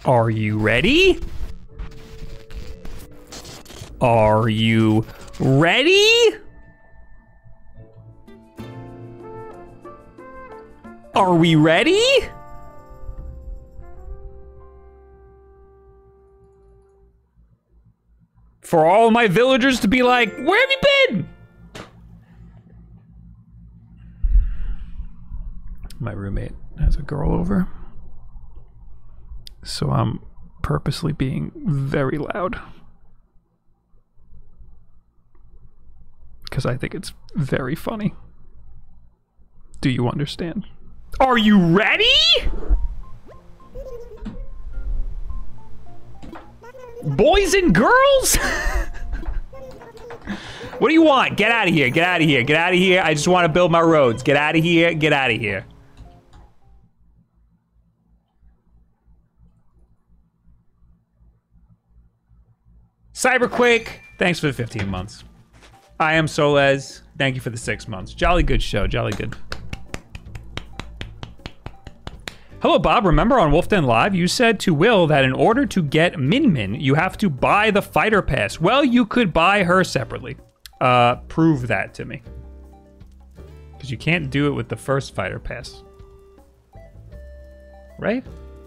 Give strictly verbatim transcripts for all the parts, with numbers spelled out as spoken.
Are you ready? Are you ready? Are we ready? For all my villagers to be like, where have you been? My roommate has a girl over, so I'm purposely being very loud because I think it's very funny. Do you understand? Are you ready? Boys and girls? What do you want? Get out of here, get out of here, get out of here. I just want to build my roads. Get out of here, get out of here. Cyberquake, thanks for the fifteen months. I am Solez, thank you for the six months. Jolly good show, jolly good. Hello, Bob. Remember on Wolf Den Live, you said to Will that in order to get Min Min, you have to buy the fighter pass. Well, you could buy her separately. Uh, prove that to me. Because you can't do it with the first fighter pass. Right?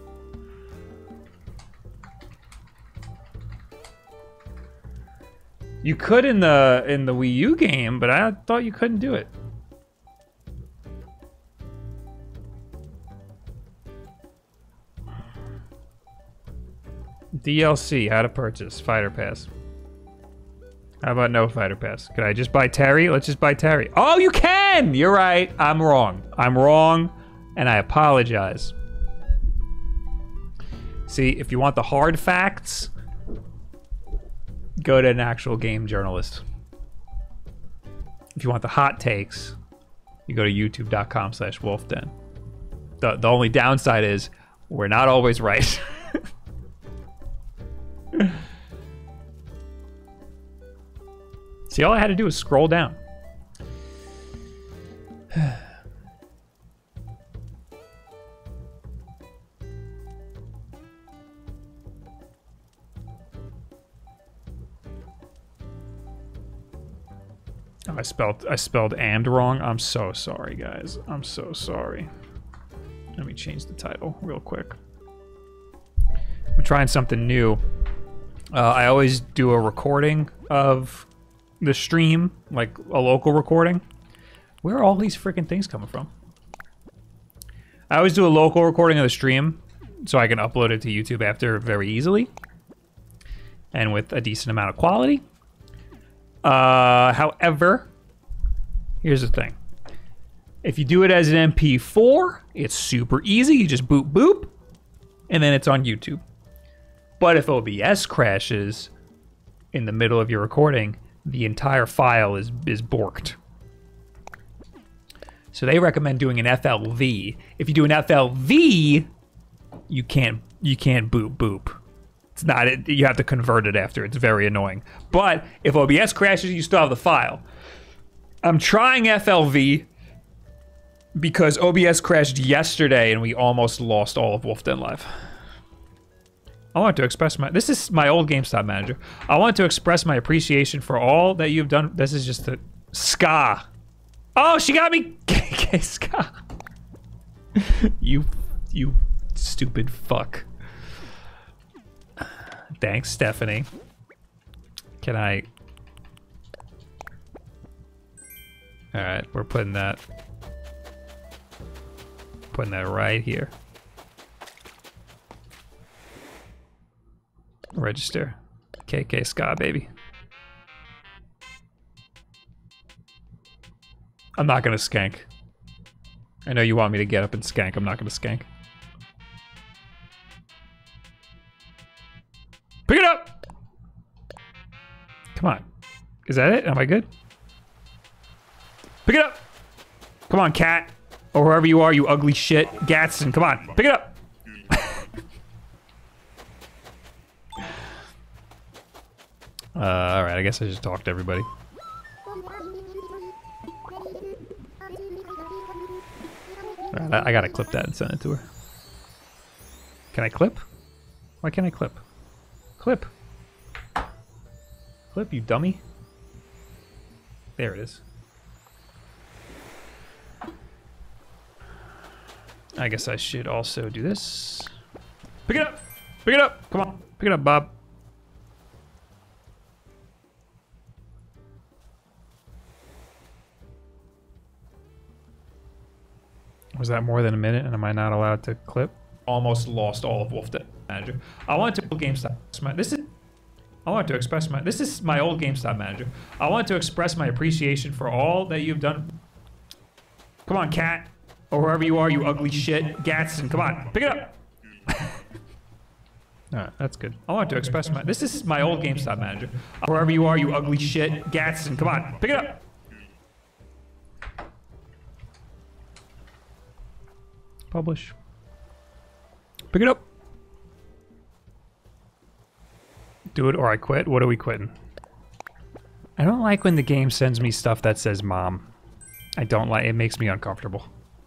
You could in the in the Wii U game, but I thought you couldn't do it. D L C, how to purchase fighter pass. How about no fighter pass? Could I just buy Terry? Let's just buy Terry. Oh, you can! You're right. I'm wrong. I'm wrong, and I apologize. See, if you want the hard facts, go to an actual game journalist. If you want the hot takes, you go to youtube dot com slash wolfden. The, the only downside is we're not always right. See, all I had to do was scroll down. Oh, I spelled I spelled and wrong. I'm so sorry, guys. I'm so sorry. Let me change the title real quick. I'm trying something new. Uh, I always do a recording of the stream, like a local recording. Where are all these freaking things coming from? I always do a local recording of the stream so I can upload it to YouTube after very easily and with a decent amount of quality. Uh, however, here's the thing. If you do it as an M P four, it's super easy. You just boop boop, and then it's on YouTube. But if O B S crashes in the middle of your recording, the entire file is, is borked. So they recommend doing an F L V. If you do an F L V, you can't you can't boop boop. It's not it, you have to convert it after. It's very annoying. But if O B S crashes, you still have the file. I'm trying F L V because O B S crashed yesterday and we almost lost all of Wolf Den Live. I want to express my, this is my old GameStop manager. I want to express my appreciation for all that you've done. This is just a, Ska. Oh, she got me, K K Ska. You, you stupid fuck. Thanks, Stephanie. Can I? All right, we're putting that, putting that right here. Register. K K Ska, baby. I'm not gonna skank. I know you want me to get up and skank. I'm not gonna skank. Pick it up! Come on. Is that it? Am I good? Pick it up! Come on, cat. Or whoever you are, you ugly shit. Gatson, come on. Pick it up! Uh, alright, I guess I just talked to everybody. Right, I, I gotta clip that and send it to her. Can I clip? Why can't I clip? Clip. Clip, you dummy. There it is. I guess I should also do this. Pick it up! Pick it up! Come on, pick it up, Bob. Was that more than a minute, and am I not allowed to clip? Almost lost all of Wolf Manager. I want to GameStop. This is. I want to express my. This is my old GameStop manager. I want to express my appreciation for all that you've done. Come on, cat, or whoever you are, you ugly shit, Gatson. Come on, pick it up. All right, that's good. I want to express my. This is my old GameStop manager. Wherever you are, you ugly shit, Gatson. Come on, pick it up. Publish. Pick it up. Do it or I quit. What are we quitting? I don't like when the game sends me stuff that says mom. I don't like it. Makes me uncomfortable.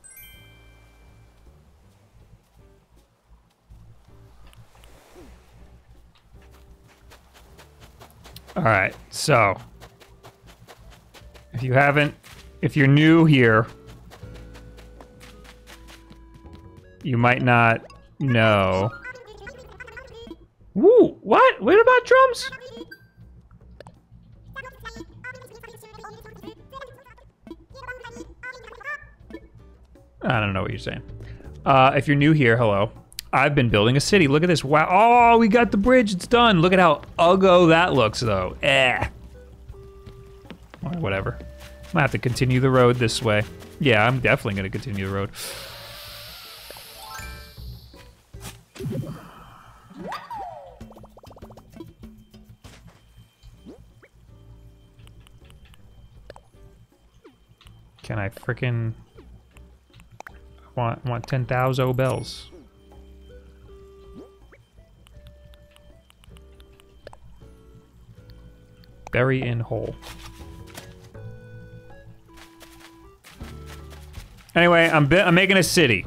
All right, so if you haven't, if you're new here, you might not know. Woo! What? What about drums? I don't know what you're saying. Uh, if you're new here, hello. I've been building a city. Look at this. Wow. Oh, we got the bridge. It's done. Look at how uggo that looks, though. Eh. Or whatever. I'm gonna have to continue the road this way. Yeah, I'm definitely gonna continue the road. Can I frickin' want want ten thousand bells? Bury in hole. Anyway, I'm I'm making a city.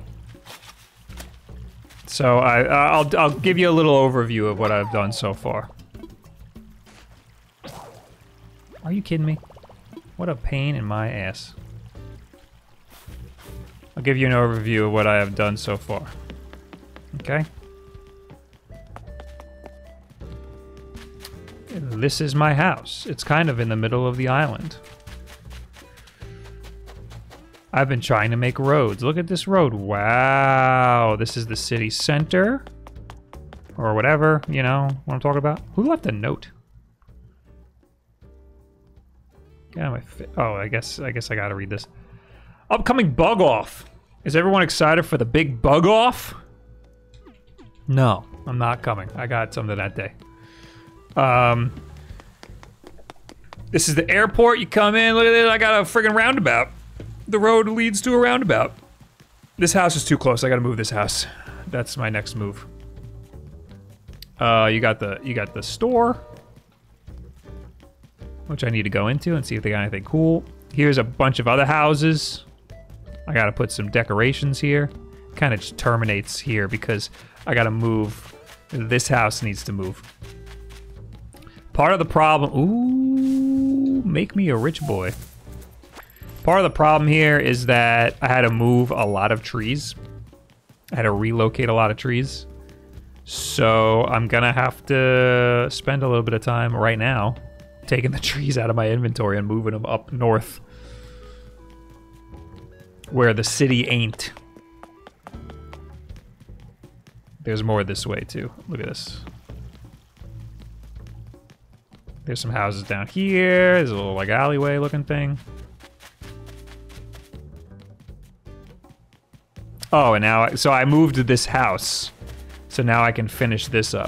So I I'll I'll give you a little overview of what I've done so far. Are you kidding me? What a pain in my ass. I'll give you an overview of what I have done so far. Okay? This is my house. It's kind of in the middle of the island. I've been trying to make roads. Look at this road. Wow. This is the city center. Or whatever, you know what I'm talking about. Who left a note? Yeah, my fi oh, I guess I guess I gotta read this. Upcoming bug off. Is everyone excited for the big bug off? No, I'm not coming. I got something that day. Um, this is the airport. You come in. Look at this. I got a friggin' roundabout. The road leads to a roundabout. This house is too close. I gotta move this house. That's my next move. Uh, you got the you got the store, which I need to go into and see if they got anything cool. Here's a bunch of other houses. I gotta put some decorations here. Kind of just terminates here because I gotta move. This house needs to move. Part of the problem, ooh, make me a rich boy. Part of the problem here is that I had to move a lot of trees. I had to relocate a lot of trees. So I'm gonna have to spend a little bit of time right now taking the trees out of my inventory and moving them up north where the city ain't. There's more this way too. Look at this. There's some houses down here. There's a little like alleyway looking thing. Oh, and now, I, so I moved to this house. So now I can finish this up.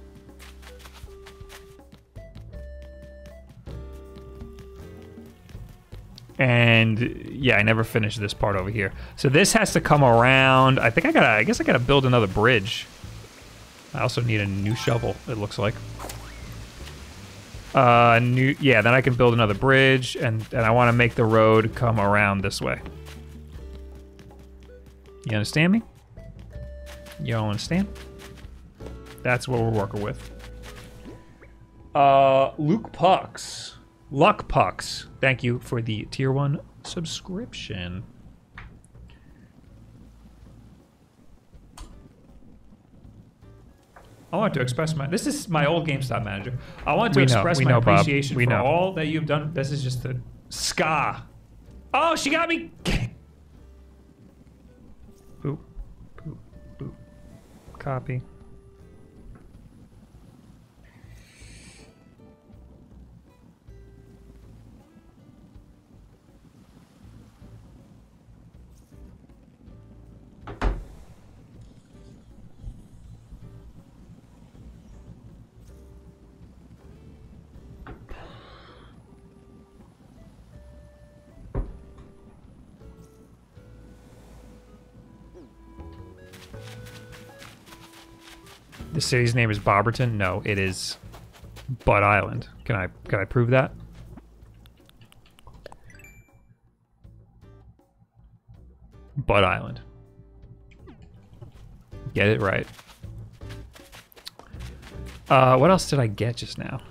And yeah, I never finished this part over here. So this has to come around. I think I gotta, I guess I gotta build another bridge. I also need a new shovel, it looks like. Uh, new, yeah, then I can build another bridge, and, and I wanna make the road come around this way. You understand me? You don't understand? That's what we're working with. Uh, Luke Pucks. Luck Pucks. Thank you for the tier one subscription. I want to express my... This is my old GameStop manager. I want to We know, express we my know, Bob. appreciation We for know. all that you've done. This is just the... Ska. Oh, she got me... Boop, boop, boop. Copy. The city's name is Bobberton? No, it is Butt Island. Can I can I prove that? Butt Island. Get it right. Uh, what else did I get just now?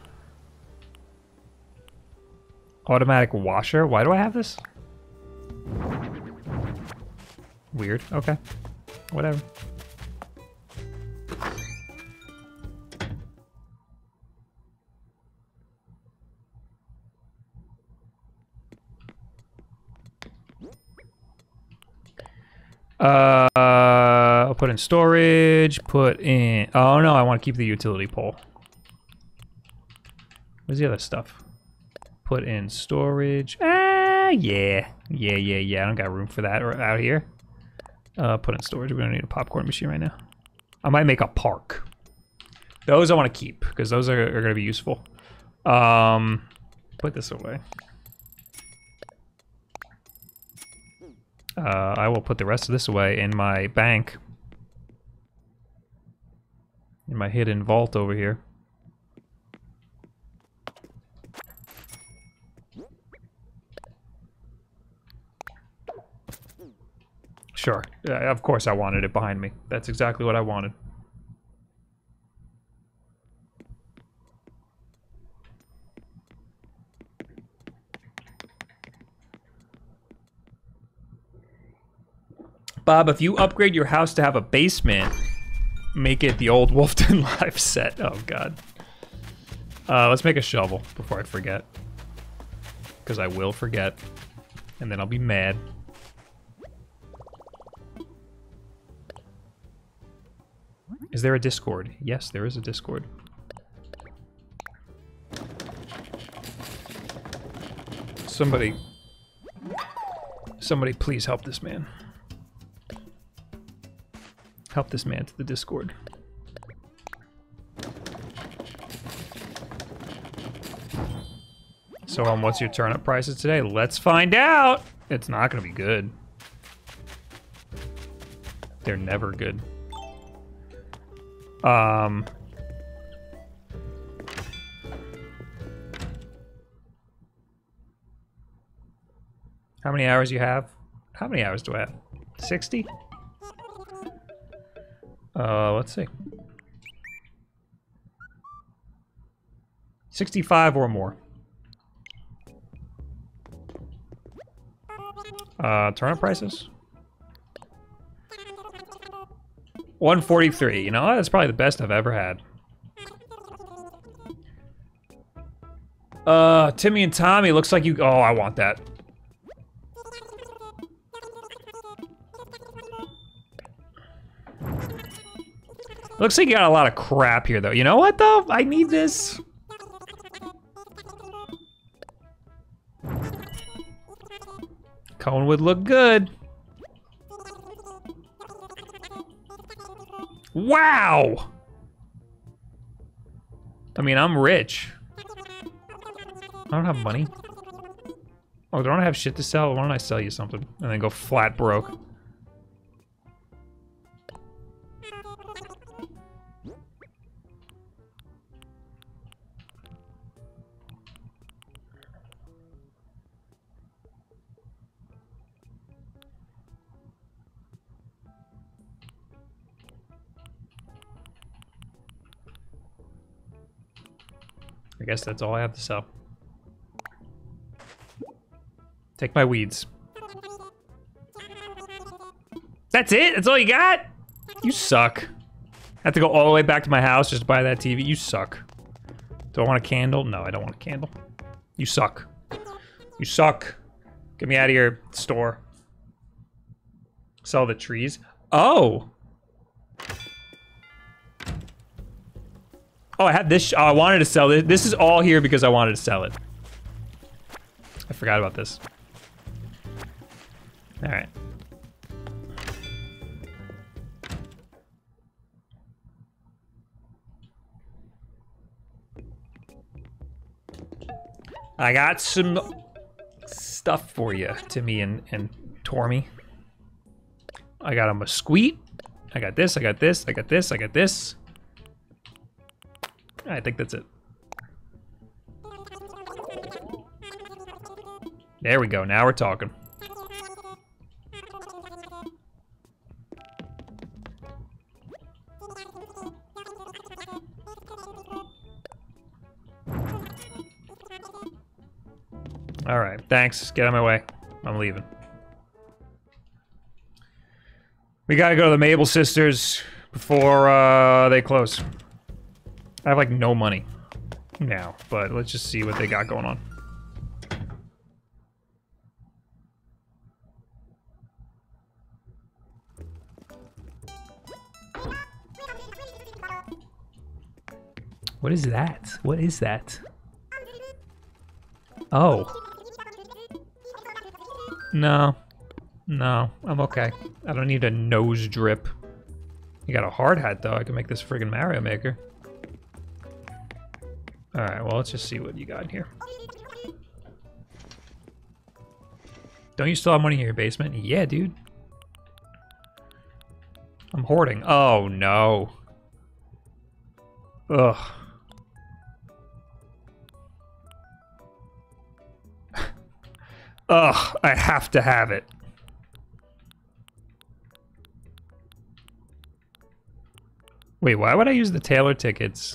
Automatic washer? Why do I have this? Weird. Okay. Whatever. Uh, I'll put in storage, put in... Oh, no, I want to keep the utility pole. Where's the other stuff? Put in storage. Ah, yeah. Yeah, yeah, yeah. I don't got room for that out here. Uh, put in storage. We don't need a popcorn machine right now. I might make a park. Those I want to keep, because those are, are going to be useful. Um, put this away. Uh, I will put the rest of this away in my bank. In my hidden vault over here. Sure. Yeah, of course I wanted it behind me. That's exactly what I wanted. Bob, if you upgrade your house to have a basement, make it the old Wolfden Live set. Oh, God. Uh, let's make a shovel before I forget. Because I will forget. And then I'll be mad. Is there a Discord? Yes, there is a Discord. Somebody... Somebody please help this man. Help this man to the Discord. So, um, what's your turnip prices today? Let's find out! It's not gonna be good. They're never good. Um... How many hours you have? How many hours do I have? sixty? Uh, let's see. sixty-five or more. Uh, turnip prices? one forty-three. You know, that's probably the best I've ever had. Uh, Timmy and Tommy, looks like you... Oh, I want that. Looks like you got a lot of crap here, though. You know what, though? I need this. Cone would look good. Wow! I mean, I'm rich. I don't have money. Oh, don't I have shit to sell? Why don't I sell you something? And then go flat broke. I guess that's all I have to sell. Take my weeds. That's it? That's all you got? You suck. I have to go all the way back to my house just to buy that T V. You suck. Do I want a candle? No, I don't want a candle. You suck. You suck. Get me out of your store. Sell the trees. Oh! Oh, I had this. Oh, I wanted to sell it. This is all here because I wanted to sell it. I forgot about this. All right. I got some stuff for you, Timmy and, and Tormy. I got a mesquite. I got this, I got this, I got this, I got this. I think that's it. There we go, now we're talking. All right, thanks. Get out of my way. I'm leaving. We gotta go to the Mabel Sisters before uh, they close. I have like no money now, but let's just see what they got going on. What is that? What is that? Oh. No. No, I'm okay. I don't need a nose drip. You got a hard hat, though. I can make this friggin' Mario Maker. Alright, well, let's just see what you got here. Don't you still have money in your basement? Yeah, dude. I'm hoarding. Oh, no. Ugh. Ugh, I have to have it. Wait, why would I use the Taylor tickets?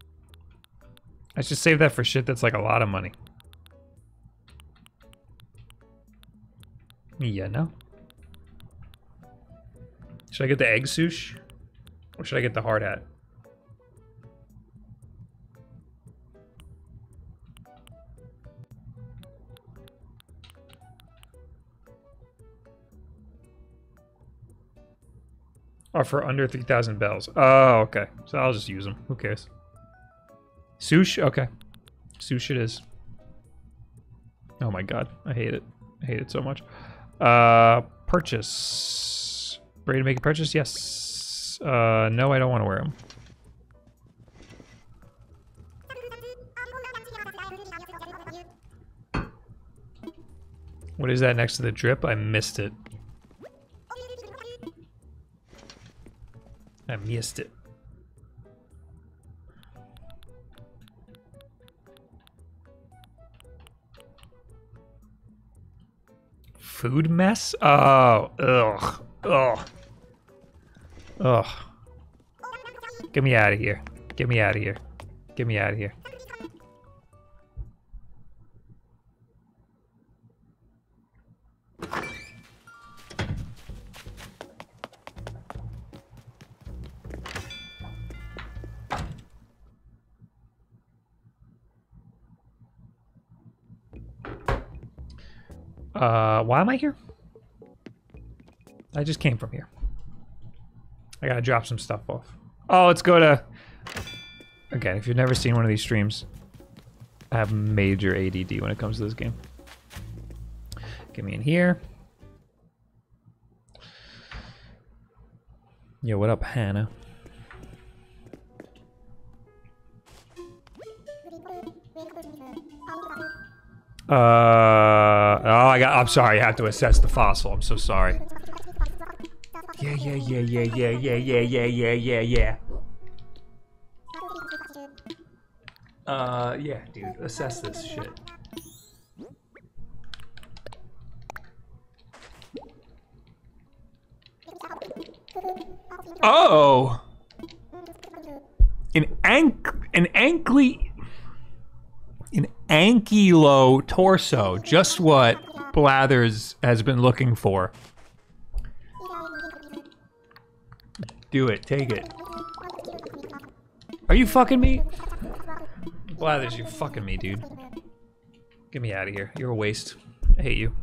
I should save that for shit that's like a lot of money. Yeah, no. Should I get the egg sush? Or should I get the hard hat? Are for under three thousand bells. Oh, okay. So I'll just use them. Who cares? Sush? Okay. Sush it is. Oh my god. I hate it. I hate it so much. Uh, purchase. Ready to make a purchase? Yes. Uh, no, I don't want to wear them. What is that next to the drip? I missed it. I missed it. Food mess? Oh, ugh, ugh, ugh. Get me out of here. Get me out of here. Get me out of here. Uh, why am I here? I just came from here. I gotta drop some stuff off. Oh, let's go to... Again, if you've never seen one of these streams, I have major A D D when it comes to this game. Get me in here. Yo, what up, Hannah? Uh, oh, I got, I'm sorry, I have to assess the fossil, I'm so sorry. Yeah, yeah, yeah, yeah, yeah, yeah, yeah, yeah, yeah, yeah, yeah. Uh, yeah, dude, assess this shit. Oh! An ank, an ankly... An ankylo torso. Just what Blathers has been looking for. Do it. Take it. Are you fucking me? Blathers, you're fucking me, dude. Get me out of here. You're a waste. I hate you.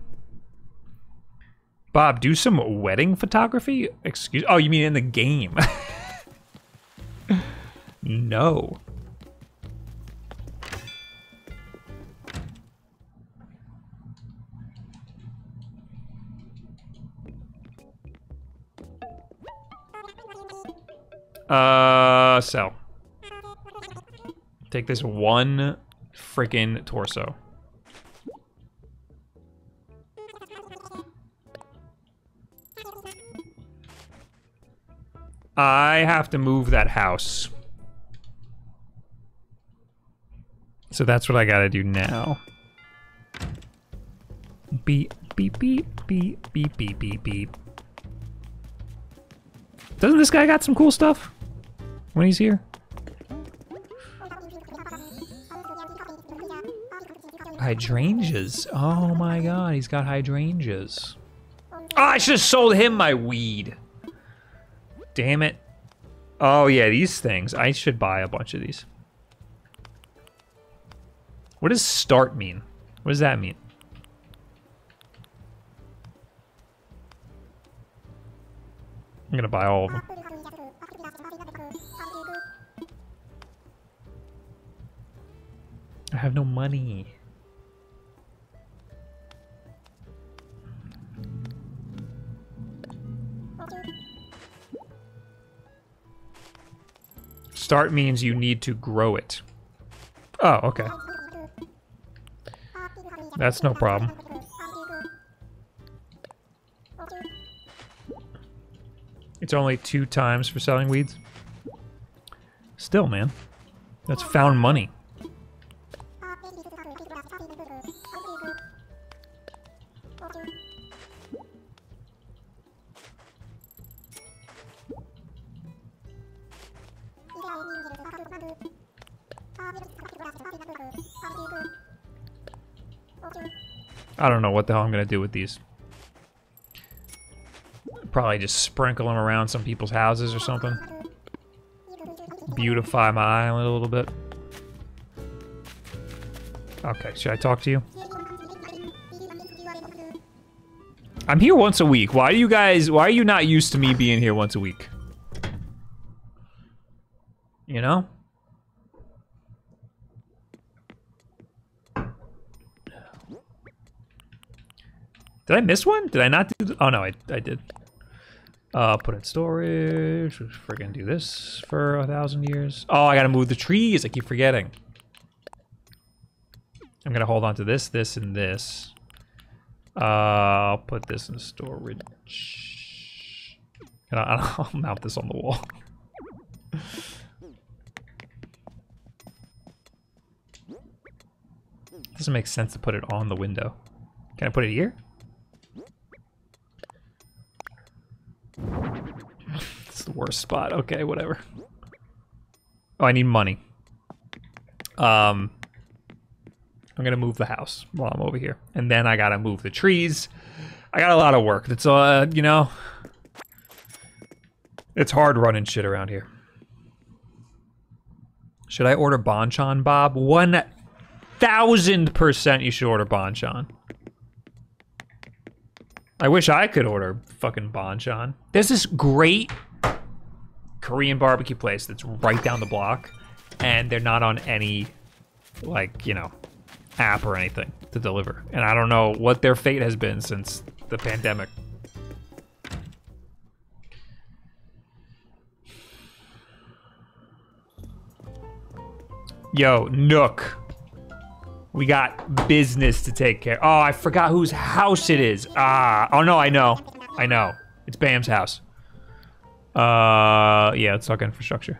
Bob, do some wedding photography? Excuse- oh, you mean in the game? No. Uh, sell. Take this one freaking torso. I have to move that house. So that's what I gotta do now. Beep, beep, beep, beep, beep, beep, beep, beep. Doesn't this guy got some cool stuff when he's here? Hydrangeas. Oh my god, he's got hydrangeas. Oh, I should have sold him my weed. Damn it. Oh yeah, these things. I should buy a bunch of these. What does start mean? What does that mean? I'm gonna buy all of them. I have no money. Start means you need to grow it. Oh, okay. That's no problem. It's only two times for selling weeds. Still, man. That's found money. I don't know what the hell I'm gonna do with these. Probably just sprinkle them around some people's houses or something. Beautify my island a little bit. Okay, should I talk to you? I'm here once a week. Why are you guys, why are you not used to me being here once a week? You know? Did I miss one? Did I not do the, oh no, I, I did. Uh, put in storage, friggin' do this for a thousand years. Oh, I gotta move the trees, I keep forgetting. I'm gonna hold on to this, this, and this. Uh, I'll put this in storage. And I, I'll mount this on the wall. Doesn't make sense to put it on the window. Can I put it here? It's the worst spot. Okay, whatever. Oh, I need money. Um, I'm gonna move the house while I'm over here, and then I gotta move the trees. I got a lot of work. That's uh, you know, it's hard running shit around here. Should I order Bonchon, Bob? One thousand percent, you should order Bonchon. I wish I could order fucking Bonchon. There's this great Korean barbecue place that's right down the block, and they're not on any, like, you know, app or anything to deliver. And I don't know what their fate has been since the pandemic. Yo, Nook. We got business to take care. Oh, I forgot whose house it is. Ah, oh no, I know. I know. It's Bam's house. Uh, yeah, let's talk infrastructure.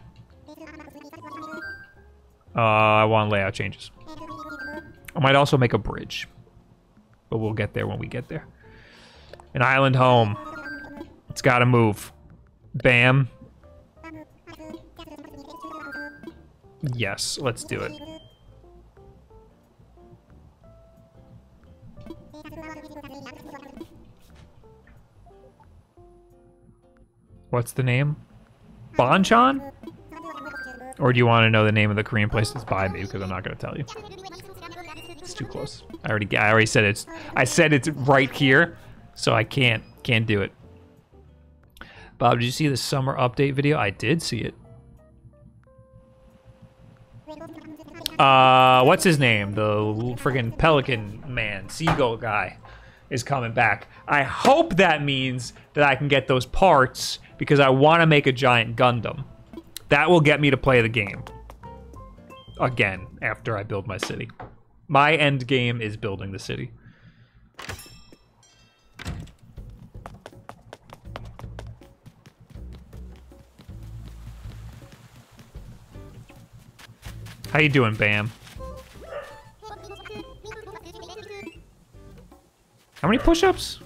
Uh, I want layout changes. I might also make a bridge. But we'll get there when we get there. An island home. It's gotta move. Bam. Yes, let's do it. What's the name? Bonchon? Or do you want to know the name of the Korean place that's by me? Because I'm not going to tell you. It's too close. I already, I already said it's. I said it's right here, so I can't, can't do it. Bob, did you see the summer update video? I did see it. Uh, what's his name? The friggin' pelican man, seagull guy, is coming back. I hope that means that I can get those parts because I want to make a giant Gundam. That will get me to play the game again after I build my city. My end game is building the city. How you doing, Bam? How many push-ups?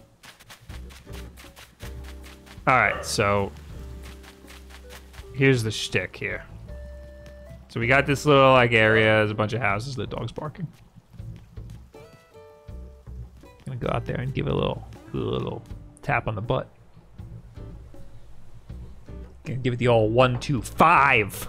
All right, so here's the shtick here. So we got this little like area. There's a bunch of houses. The dog's barking. Gonna go out there and give it a little, a little tap on the butt. Gonna give it the old one, two, five.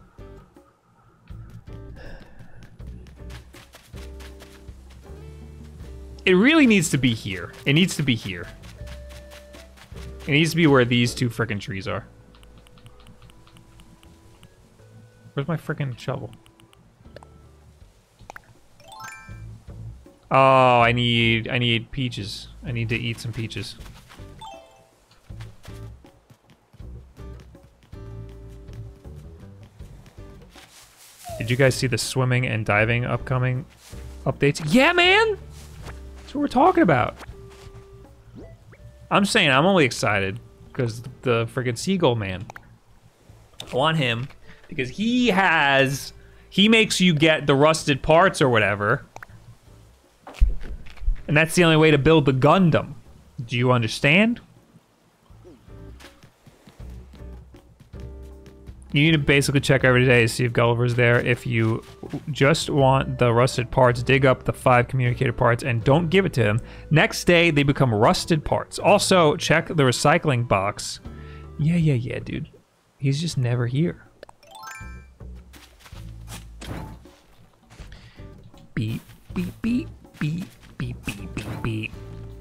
It really needs to be here. It needs to be here. It needs to be where these two frickin' trees are. Where's my frickin' shovel? Oh, I need I need peaches. I need to eat some peaches. Did you guys see the swimming and diving upcoming updates? Yeah, man! That's what we're talking about. I'm saying I'm only excited because the friggin' seagull man. I want him because he has, he makes you get the rusted parts or whatever. And that's the only way to build the Gundam. Do you understand? You need to basically check every day to see if Gulliver's there. If you just want the rusted parts, dig up the five communicator parts and don't give it to him. Next day, they become rusted parts. Also, check the recycling box. Yeah, yeah, yeah, dude. He's just never here. Beep, beep, beep, beep, beep, beep, beep, beep.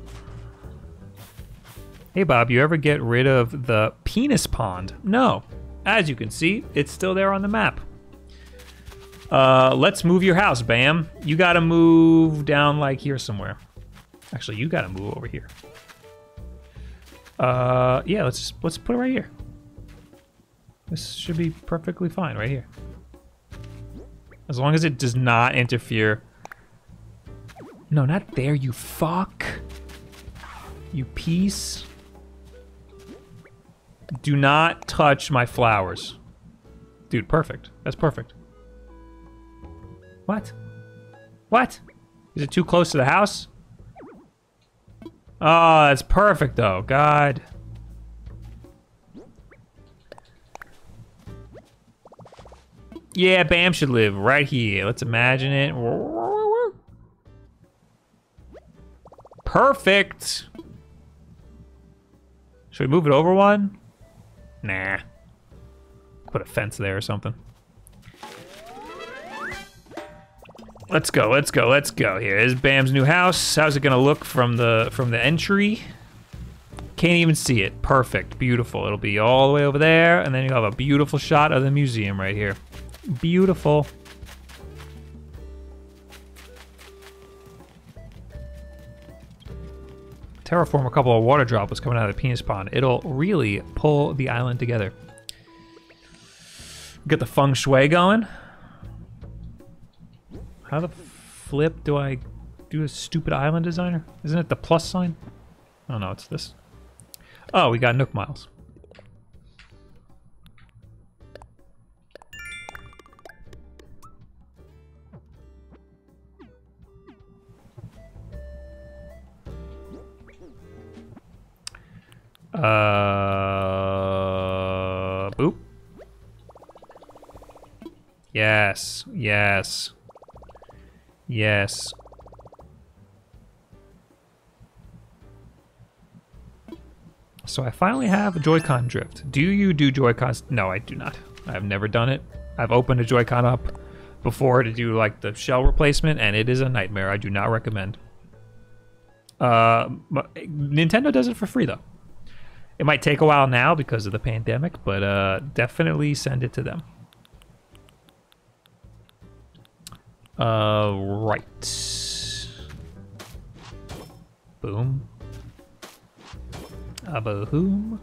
Hey, Bob, you ever get rid of the penis pond? No. As you can see, it's still there on the map. Uh, let's move your house, Bam. You gotta move down like here somewhere. Actually, you gotta move over here. Uh, yeah, let's just, let's put it right here. This should be perfectly fine right here. As long as it does not interfere. No, not there, you fuck. You piece. Do not touch my flowers. Dude, perfect. That's perfect. What? What? Is it too close to the house? Oh, that's perfect though. God. Yeah, Bam should live right here. Let's imagine it. Perfect. Should we move it over one? Nah. Put a fence there or something. Let's go, let's go, let's go. Here is Bam's new house. How's it gonna look from the from the entry? Can't even see it. Perfect, beautiful. It'll be all the way over there, and then you'll have a beautiful shot of the museum right here. Beautiful. Terraform a couple of water droplets coming out of the penis pond. It'll really pull the island together. Get the feng shui going. How the flip do I do a stupid island designer? Isn't it the plus sign? Oh no, it's this. Oh, we got Nook Miles. Uh, boop. Yes, yes, yes. So I finally have a Joy-Con drift. Do you do Joy-Cons? No, I do not. I've never done it. I've opened a Joy-Con up before to do like the shell replacement, and it is a nightmare. I do not recommend. Uh, Nintendo does it for free though. It might take a while now because of the pandemic, but uh, definitely send it to them. Uh, right. Boom. A boom.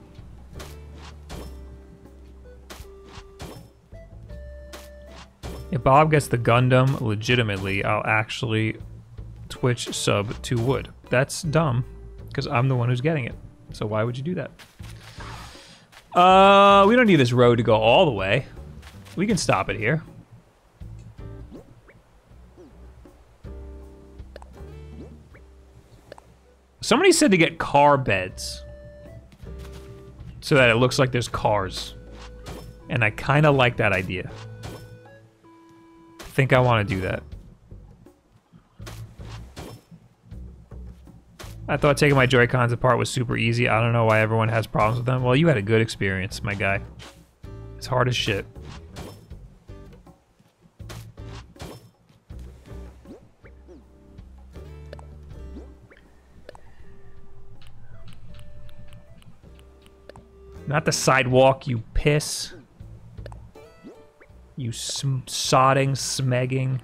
If Bob gets the Gundam legitimately, I'll actually Twitch sub to Wood. That's dumb, because I'm the one who's getting it. So why would you do that? Uh, we don't need this road to go all the way. We can stop it here. Somebody said to get car beds so that it looks like there's cars. And I kind of like that idea. I think I want to do that. I thought taking my Joy-Cons apart was super easy. I don't know why everyone has problems with them. Well, you had a good experience, my guy. It's hard as shit. Not the sidewalk, you piss. You sm sodding, smegging.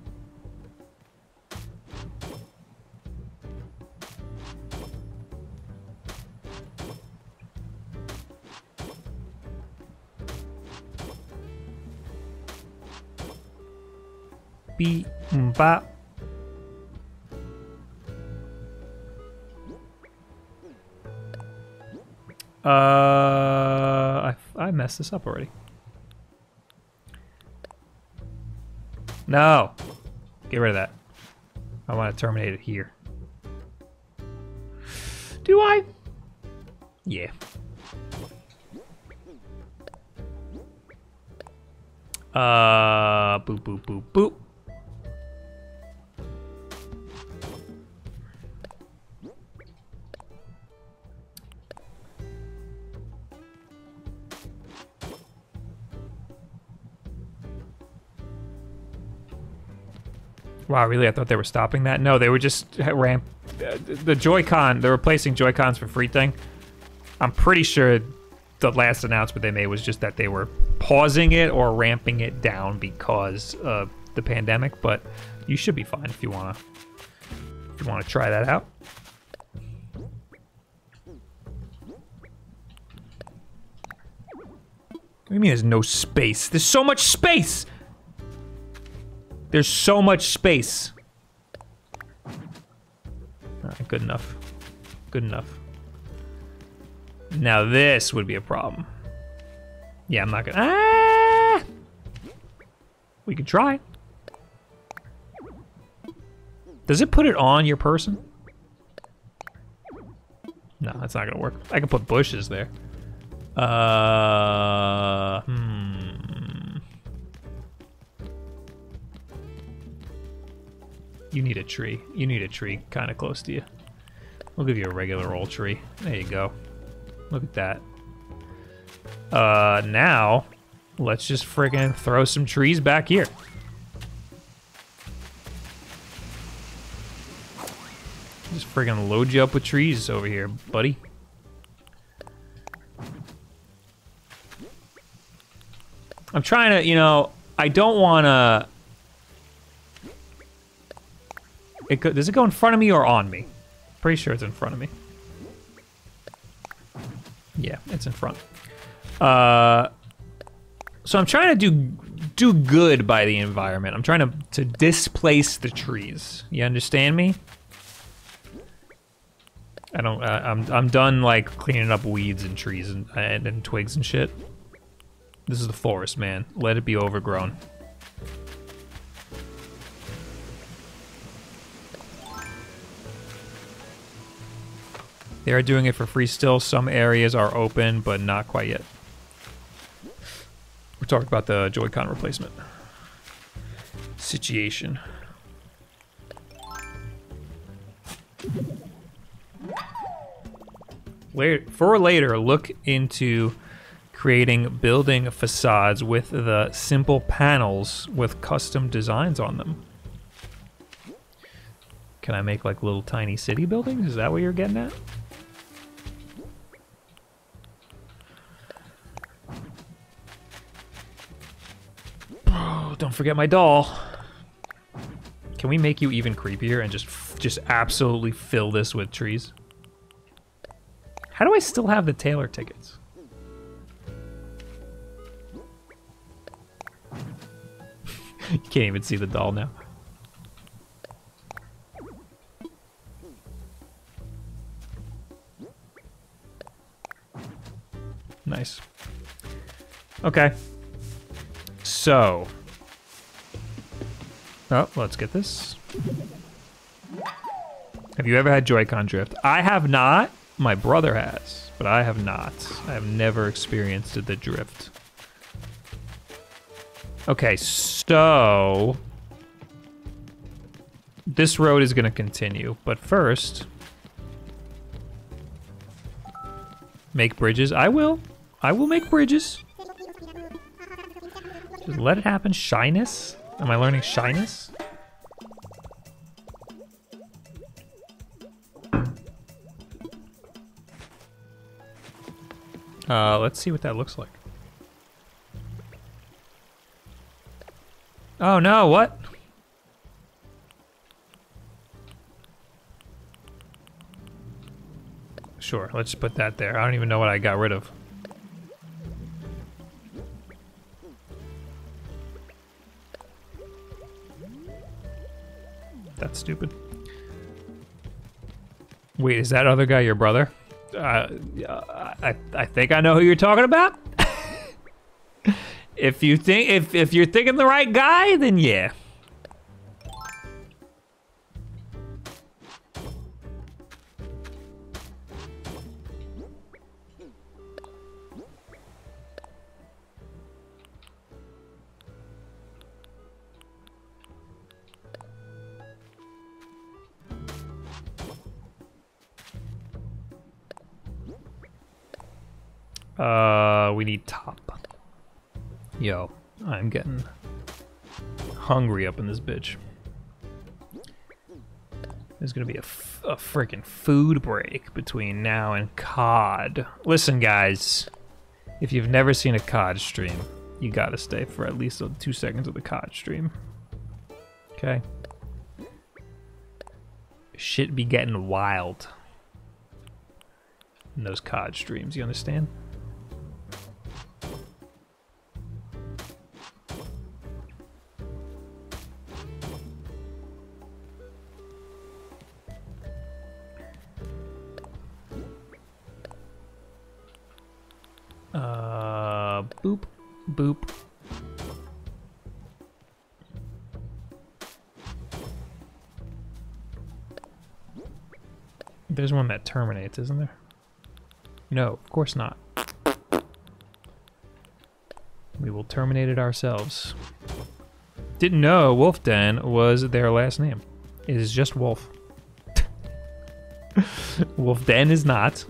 Beep, bop. Uh, I, I messed this up already. No. Get rid of that. I want to terminate it here. Do I? Yeah. Uh, boop, boop, boop, boop. Wow, really? I thought they were stopping that. No, they were just ramp uh, the Joy-Con. They're replacing Joy-Cons for free thing. I'm pretty sure the last announcement they made was just that they were pausing it or ramping it down because of the pandemic. But you should be fine if you wanna if you wanna try that out. What do you mean there's no space? There's so much space! There's so much space. Alright, good enough. Good enough. Now this would be a problem. Yeah, I'm not gonna... Ah! We could try. Does it put it on your person? No, that's not gonna work. I can put bushes there. Uh... Hmm... You need a tree. You need a tree kind of close to you. We'll give you a regular old tree. There you go. Look at that. Uh, now, let's just friggin' throw some trees back here. Just friggin' load you up with trees over here, buddy. I'm trying to, you know, I don't want to... It go, does it go in front of me or on me? Pretty sure it's in front of me. Yeah, it's in front. Uh, so I'm trying to do do good by the environment. I'm trying to to displace the trees. You understand me? I don't. Uh, I'm I'm done like cleaning up weeds and trees and, and and twigs and shit. This is the forest, man. Let it be overgrown. They are doing it for free still. Some areas are open, but not quite yet. We're talking about the Joy-Con replacement situation. Later, for later, look into creating building facades with the simple panels with custom designs on them. Can I make like little tiny city buildings? Is that what you're getting at? Oh, don't forget my doll. Can we make you even creepier and just just absolutely fill this with trees? How do I still have the Taylor tickets? You can't even see the doll now. Nice. Okay. So. Oh, let's get this. Have you ever had Joy-Con drift? I have not. My brother has, but I have not. I have never experienced the drift. Okay, so this road is gonna continue, but first, make bridges. I will. I will make bridges. Just let it happen. Shyness? Am I learning shyness? Uh, let's see what that looks like. Oh no, what? Sure, let's put that there. I don't even know what I got rid of. That's stupid. Wait, is that other guy your brother? Uh, I I think I know who you're talking about. If you think if if you're thinking the right guy, then yeah. Uh, we need top. Yo, I'm getting hungry up in this bitch. There's gonna be a, f a freaking food break between now and C O D. Listen, guys, if you've never seen a C O D stream, you gotta stay for at least two seconds of the C O D stream. Okay? Shit be getting wild in those C O D streams, you understand? Uh, boop, boop. There's one that terminates, isn't there? No, of course not. We will terminate it ourselves. Didn't know Wolf Den was their last name. It is just Wolf. Wolf Den is not.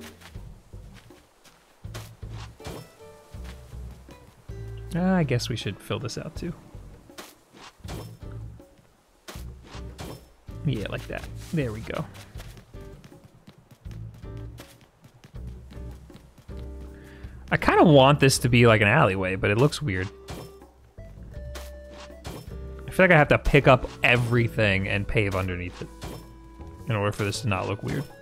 Uh, I guess we should fill this out too. Yeah, like that. There we go. I kind of want this to be like an alleyway, but it looks weird. I feel like I have to pick up everything and pave underneath it in order for this to not look weird.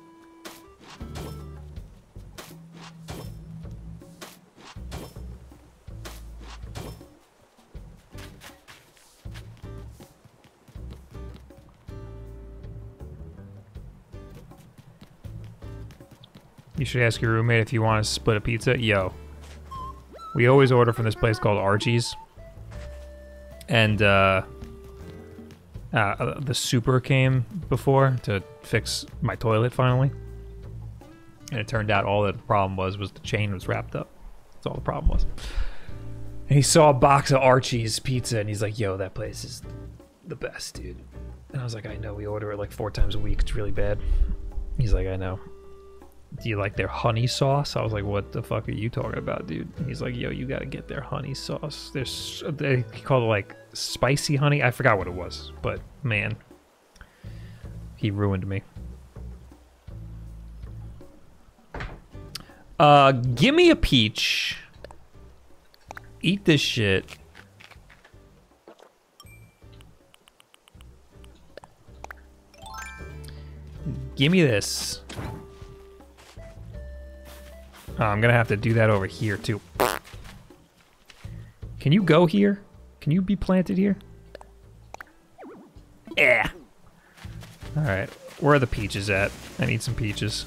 You should ask your roommate if you want to split a pizza. Yo, we always order from this place called Archie's. And uh, uh, the super came before to fix my toilet finally. And it turned out all that the problem was was the chain was wrapped up. That's all the problem was. And he saw a box of Archie's pizza and he's like, yo, that place is the best, dude. And I was like, I know, we order it like four times a week. It's really bad. He's like, I know. do you like their honey sauce? I was like, what the fuck are you talking about, dude? And he's like, yo, you gotta get their honey sauce. There's, they called it like spicy honey. I forgot what it was, but man, he ruined me. Uh, give me a peach. Eat this shit. Give me this. Oh, I'm gonna have to do that over here too. Can you go here? Can you be planted here? Yeah. All right, where are the peaches at? I need some peaches.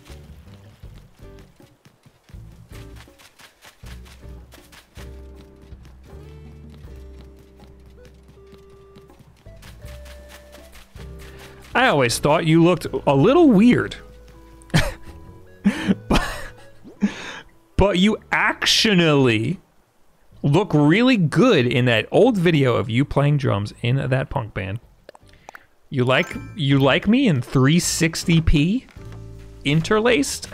I always thought you looked a little weird. but, but you actually look really good in that old video of you playing drums in that punk band. You like you like me in three sixty p interlaced?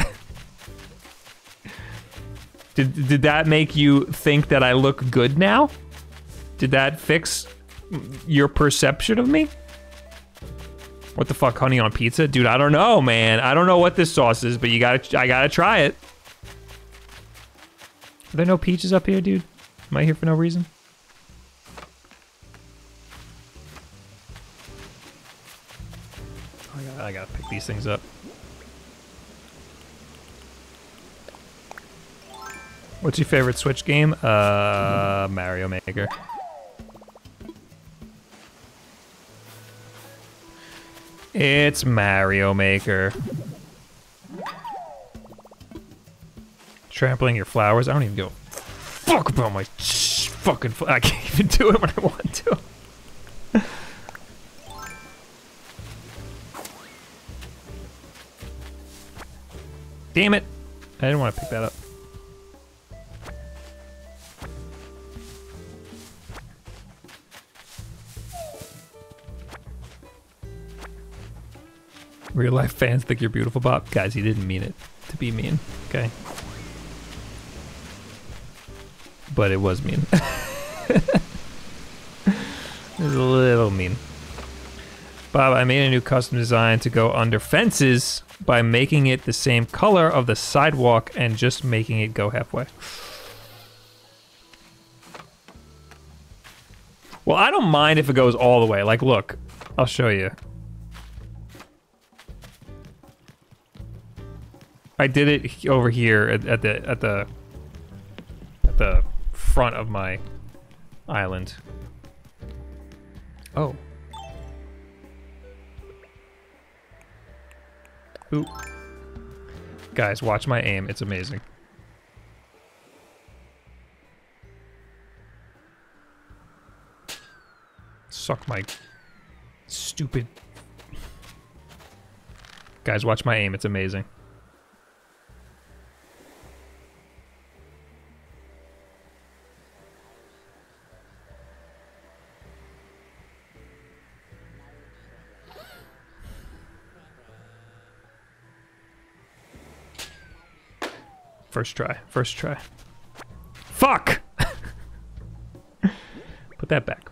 did did that make you think that I look good now? Did that fix your perception of me? What the fuck, honey on pizza? Dude, I don't know, man. I don't know what this sauce is, but you gotta, I gotta try it. Are there no peaches up here, dude? Am I here for no reason? I gotta, I gotta pick these things up. What's your favorite Switch game? Uh, Mario Maker. It's Mario Maker. Trampling your flowers. I don't even give a fuck about my fucking. Fl I can't even do it when I want to. Damn it! I didn't want to pick that up. Real life fans think you're beautiful, Bob. Guys, he didn't mean it to be mean, okay? But it was mean. It was a little mean. Bob, I made a new custom design to go under fences by making it the same color of the sidewalk and just making it go halfway. Well, I don't mind if it goes all the way. Like, look, I'll show you. I did it over here at, at the at the at the front of my island. Oh. Oop. Guys, watch my aim. It's amazing. Suck my stupid. Guys, watch my aim. It's amazing. First try. First try. Fuck! Put that back.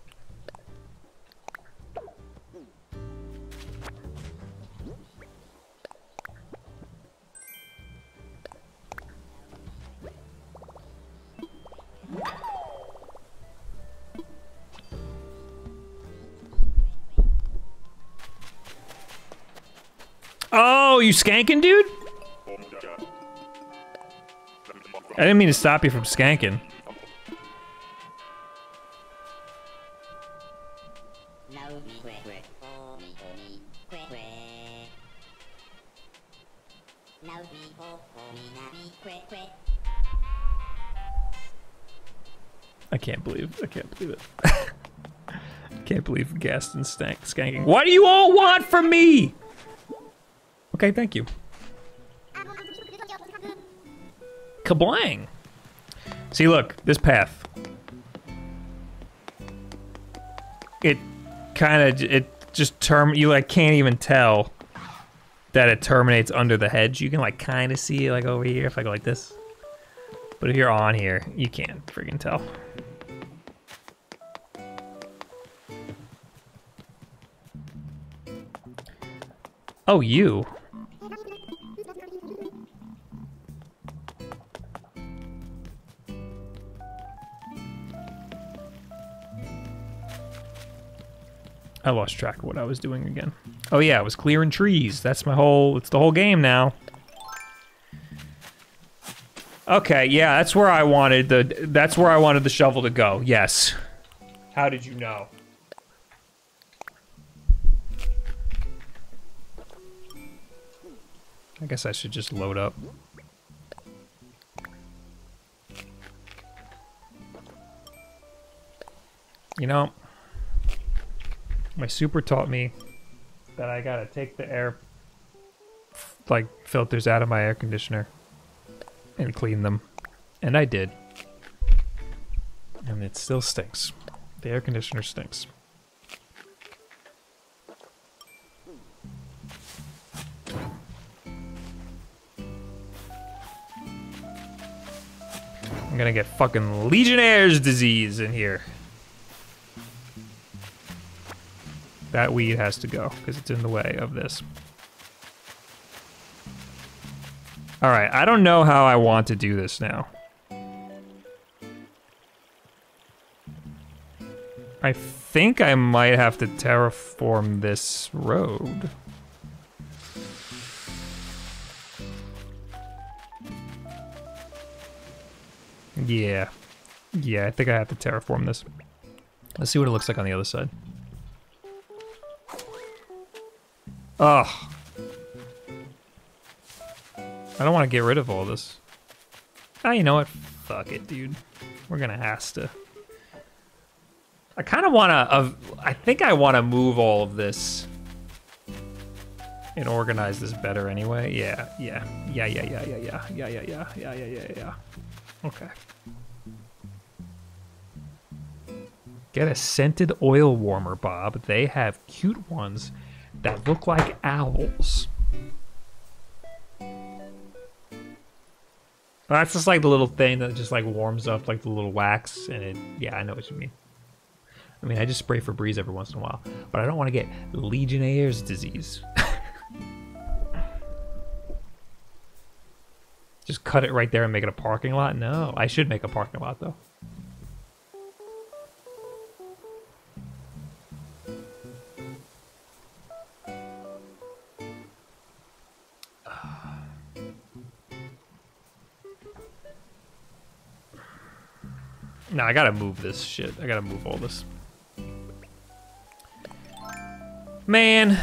Oh, you skanking, dude? I didn't mean to stop you from skanking. I can't believe, I can't believe it. I can't believe Gaston's stank, skanking. What do you all want from me? Okay, thank you. Kablang! See, look, this path. It kind of, it just term, you like can't even tell that it terminates under the hedge. You can like kind of see like over here if I go like this. But if you're on here, you can't friggin' tell. Oh, you. I lost track of what I was doing again. Oh yeah, I was clearing trees. That's my whole, it's the whole game now. Okay, yeah, that's where I wanted the, that's where I wanted the shovel to go, yes. How did you know? I guess I should just load up. You know, my super taught me that I gotta take the air, like, filters out of my air conditioner and clean them. And I did. And it still stinks. The air conditioner stinks. I'm gonna get fucking Legionnaire's disease in here. That weed has to go, because it's in the way of this. Alright, I don't know how I want to do this now. I think I might have to terraform this road. Yeah. Yeah, I think I have to terraform this. Let's see what it looks like on the other side. Ugh. I don't want to get rid of all this. Ah, you know what? Fuck it, dude. We're gonna have to. I kind of want to, uh, I think I want to move all of this and organize this better anyway. Yeah, yeah, yeah, yeah, yeah, yeah, yeah, yeah, yeah, yeah, yeah, yeah, yeah, yeah. Okay. Get a scented oil warmer, Bob. They have cute ones that look like owls. That's just like the little thing that just like warms up like the little wax and it, yeah, I know what you mean. I mean, I just spray Febreze every once in a while, but I don't want to get Legionnaire's disease. Just cut it right there and make it a parking lot? No, I should make a parking lot though. No, I gotta move this shit. I gotta move all this. Man.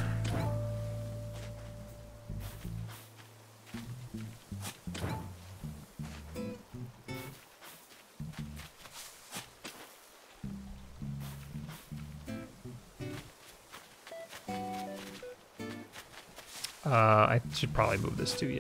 Uh, I should probably move this too, yeah.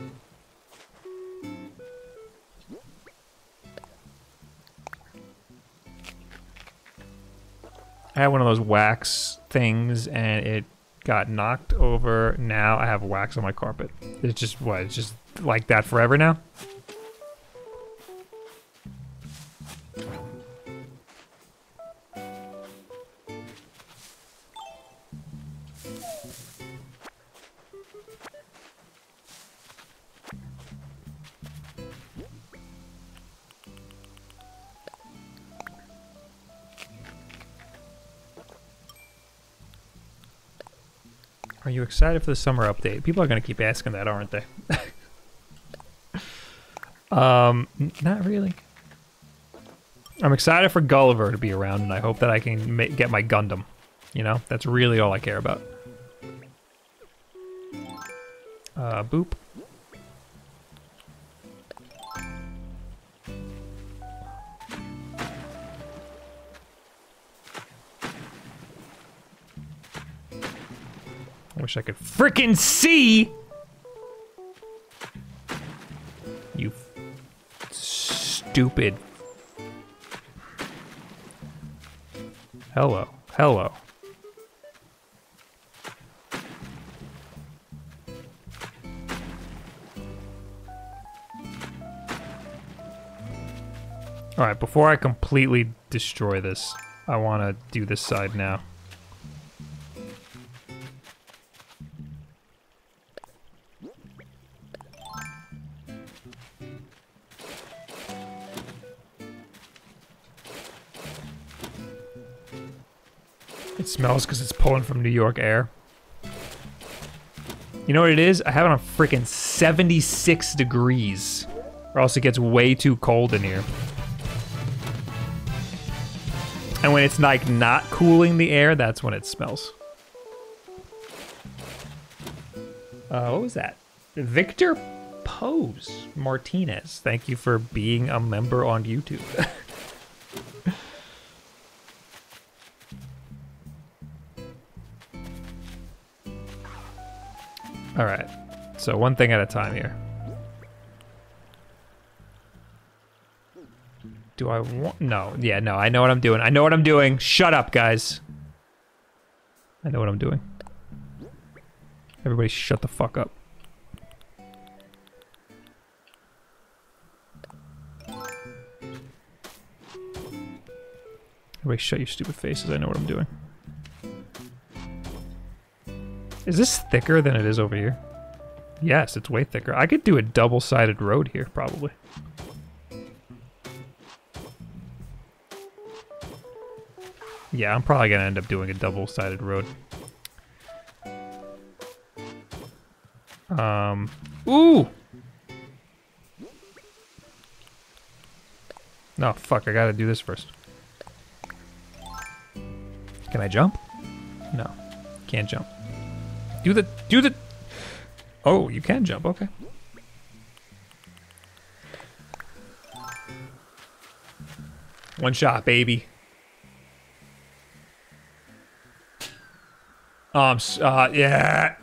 I had one of those wax things and it got knocked over. Now I have wax on my carpet. It's just, what, it's just like that forever now? Are you excited for the summer update? People are going to keep asking that, aren't they? um, not really. I'm excited for Gulliver to be around, and I hope that I can ma get my Gundam. You know, that's really all I care about. Uh, boop. I wish I could frickin' see! You stupid. Hello. Hello. All right, before I completely destroy this, I want to do this side now. It smells because it's pulling from New York air. You know what it is? I have it on freaking seventy-six degrees, or else it gets way too cold in here. And when it's like not cooling the air, that's when it smells. Uh, what was that? Victor Pose Martinez. Thank you for being a member on YouTube. All right, so one thing at a time here. Do I want, no, yeah, no, I know what I'm doing. I know what I'm doing. Shut up, guys. I know what I'm doing. Everybody shut the fuck up. Everybody shut your stupid faces. I know what I'm doing. Is this thicker than it is over here? Yes, it's way thicker. I could do a double-sided road here, probably. Yeah, I'm probably gonna end up doing a double-sided road. Um, ooh! No, fuck, I gotta do this first. Can I jump? No, can't jump. Do the, do the, oh, you can jump, okay. One shot, baby. Um, uh, yeah.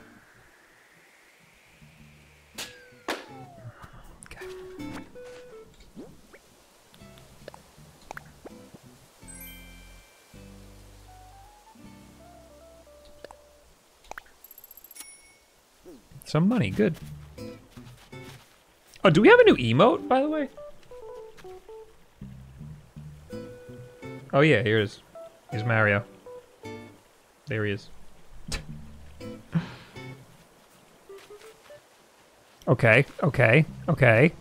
Okay. Some money, good. Oh, do we have a new emote, by the way? Oh yeah, here it is. Here's Mario. There he is. Okay, okay, okay.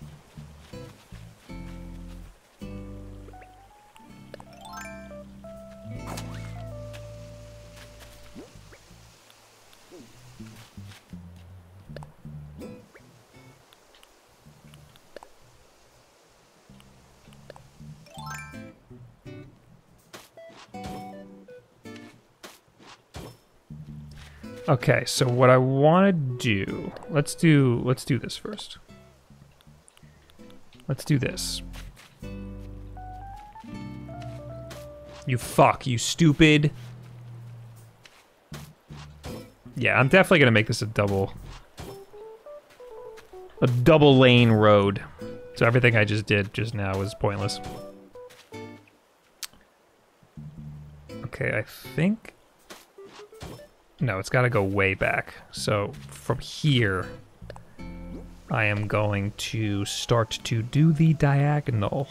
Okay, so what I want to do, let's do, let's do this first. Let's do this. You fuck, you stupid. Yeah, I'm definitely gonna make this a double, a double lane road. So everything I just did just now was pointless. Okay, I think, no, it's gotta go way back. So from here, I am going to start to do the diagonal.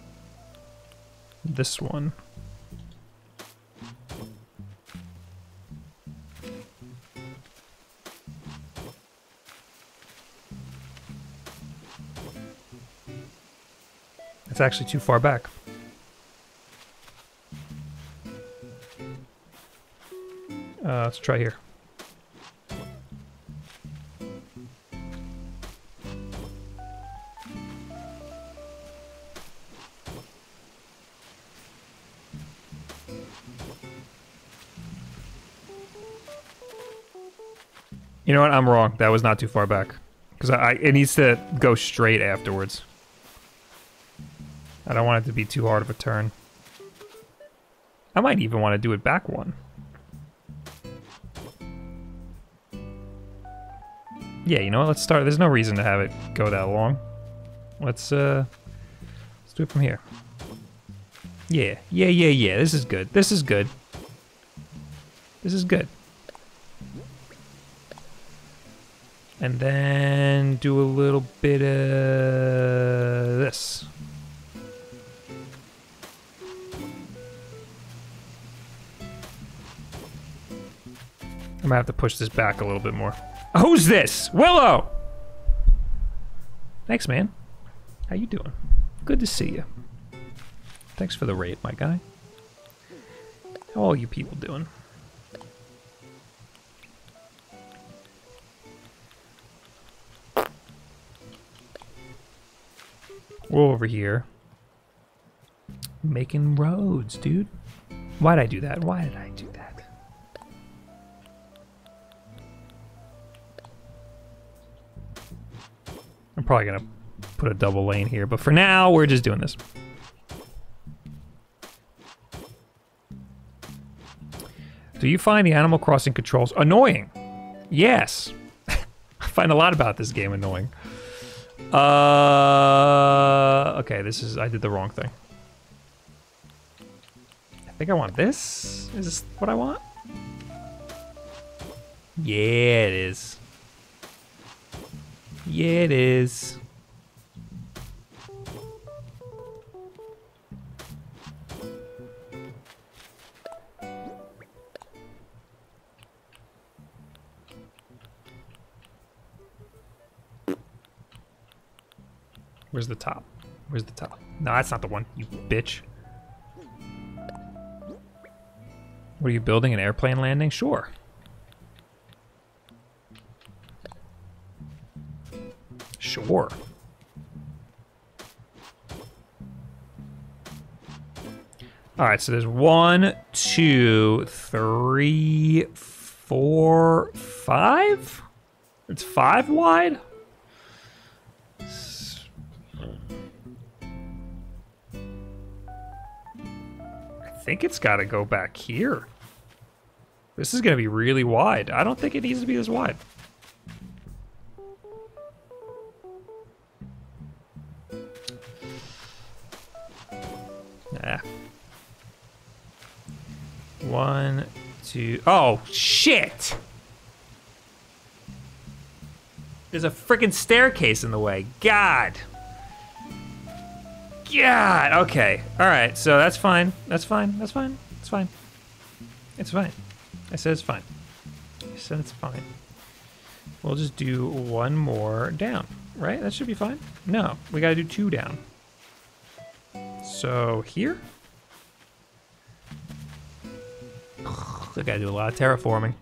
This one. It's actually too far back. Uh, let's try here. You know what? I'm wrong. That was not too far back. Because I, I, it needs to go straight afterwards. I don't want it to be too hard of a turn. I might even want to do it back one. Yeah, you know what? Let's start. There's no reason to have it go that long. Let's, uh... let's do it from here. Yeah, yeah, yeah, yeah. This is good. This is good. This is good. And then do a little bit of this. I'm gonna have to push this back a little bit more. Who's this? Willow! Thanks, man. How you doing? Good to see you. Thanks for the raid, my guy. How are you people doing? We're over here. Making roads, dude. Why'd I do that? Why did I do that? I'm probably gonna put a double lane here, but for now, we're just doing this. Do you find the Animal Crossing controls annoying? Yes. I find a lot about this game annoying. Uh, okay, this is, I did the wrong thing. I think I want this. Is this what I want? Yeah, it is. Yeah, it is. Where's the top? Where's the top? No, that's not the one, you bitch. What are you building, an airplane landing? Sure. Sure. All right, so there's one, two, three, four, five? It's five wide? I think it's got to go back here. This is going to be really wide. I don't think it needs to be this wide. Nah. One, two. Oh, shit! There's a freaking staircase in the way. God. God. Okay. All right. So that's fine. That's fine. That's fine. It's fine. It's fine. I said it's fine. I said it's fine. We'll just do one more down, right? That should be fine. No, we got to do two down. So here. I got to do a lot of terraforming.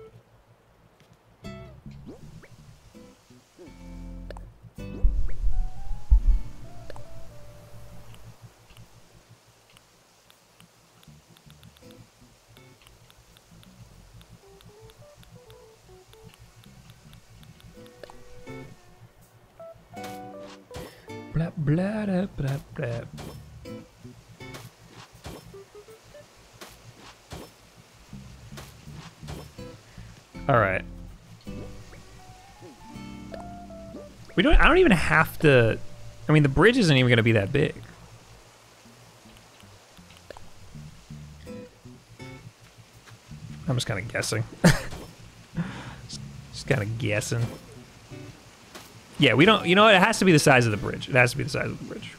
Blah, blah, blah, blah, blah. All right. We don't, I don't even have to, I mean, the bridge isn't even gonna be that big. I'm just kind of guessing. just just kind of guessing. Yeah, we don't, you know what, it has to be the size of the bridge. It has to be the size of the bridge.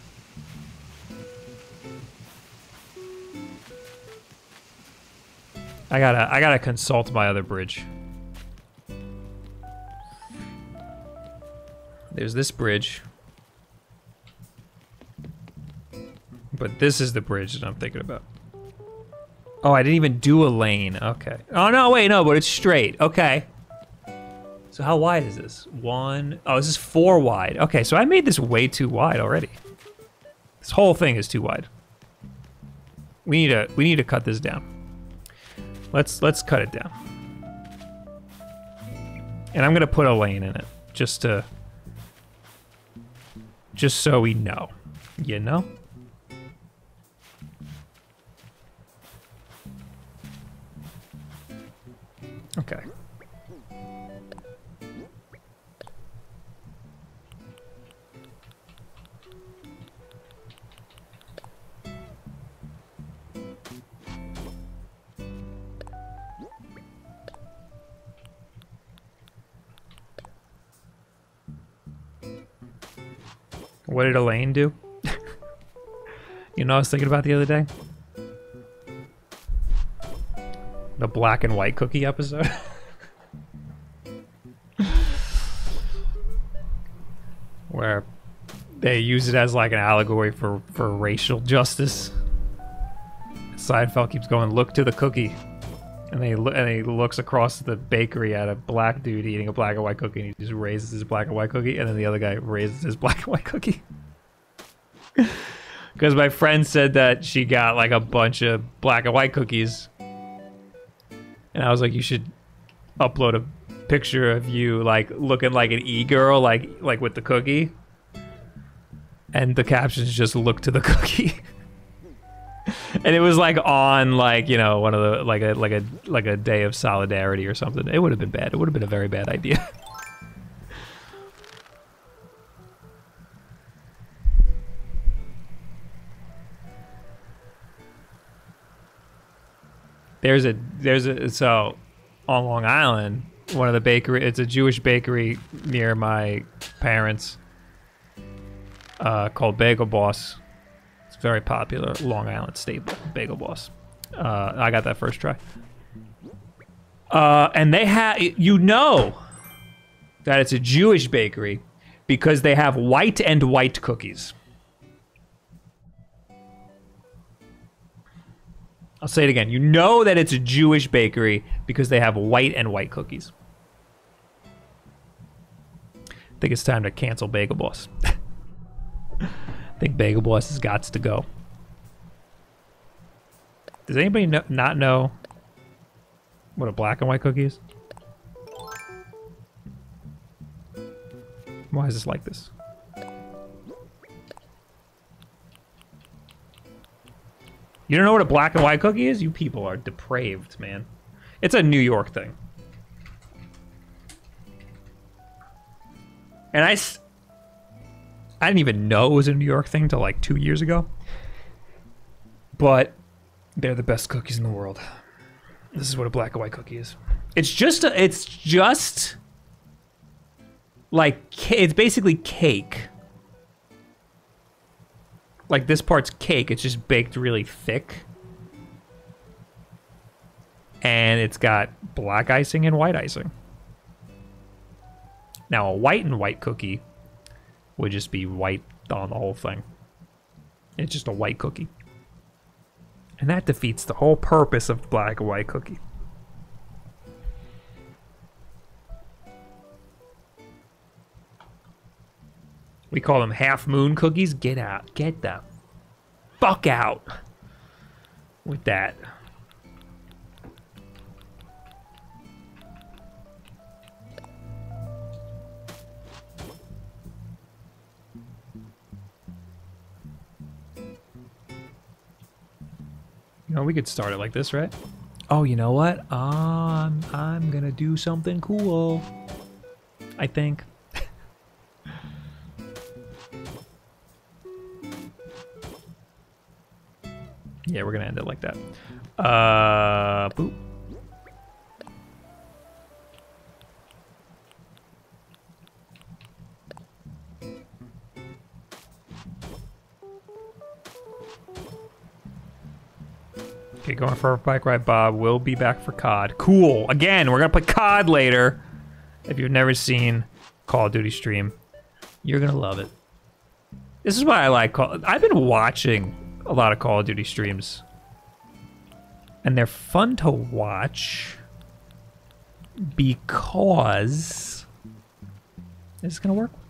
I gotta, I gotta consult my other bridge. There's this bridge. But this is the bridge that I'm thinking about. Oh, I didn't even do a lane, okay. Oh no, wait, no, but it's straight, okay. So how wide is this? One, oh, this is four wide. Okay, so I made this way too wide already. This whole thing is too wide. We need to, we need to cut this down. Let's, let's cut it down. And I'm gonna put a lane in it, just to, just so we know, you know? Okay. What did Elaine do? You know what I was thinking about the other day? The black and white cookie episode. where they use it as like an allegory for, for racial justice. Seinfeld keeps going, look to the cookie. And, they, and he looks across the bakery at a black dude eating a black and white cookie, and he just raises his black and white cookie, and then the other guy raises his black and white cookie. Because my friend said that she got like a bunch of black and white cookies. And I was like, you should upload a picture of you like looking like an e-girl, like like with the cookie. And the captions just look to the cookie. And it was like on like, you know, one of the like a like a like a day of solidarity or something. It would have been bad. It would have been a very bad idea. There's a there's a so on Long Island, one of the bakery, it's a Jewish bakery near my parents, uh, called Bagel Boss. It's very popular Long Island staple, Bagel Boss. Uh, I got that first try. Uh, and they have, you know that it's a Jewish bakery because they have white and white cookies. I'll say it again. You know that it's a Jewish bakery because they have white and white cookies. I think it's time to cancel Bagel Boss. I think Bagel Boss has got to go. Does anybody know, not know what a black and white cookie is? Why is this like this? You don't know what a black and white cookie is? You people are depraved, man. It's a New York thing. And I, s- I didn't even know it was a New York thing till like two years ago. But they're the best cookies in the world. This is what a black and white cookie is. It's just, a, it's just like, ca- it's basically cake. Like this part's cake, it's just baked really thick. And it's got black icing and white icing. Now a white and white cookie would just be white on the whole thing. It's just a white cookie. And that defeats the whole purpose of black and white cookie. We call them half moon cookies. Get out. Get the fuck out with that. You know, we could start it like this, right? Oh, you know what? Um, I'm gonna do something cool. I think. Yeah, we're gonna end it like that. Uh, boop. Okay, going for a bike ride, Bob. We'll be back for C O D. Cool. Again, we're gonna play C O D later. If you've never seen Call of Duty stream, you're gonna love it. This is why I like Call. I've been watching a lot of Call of Duty streams, and they're fun to watch because is this gonna work?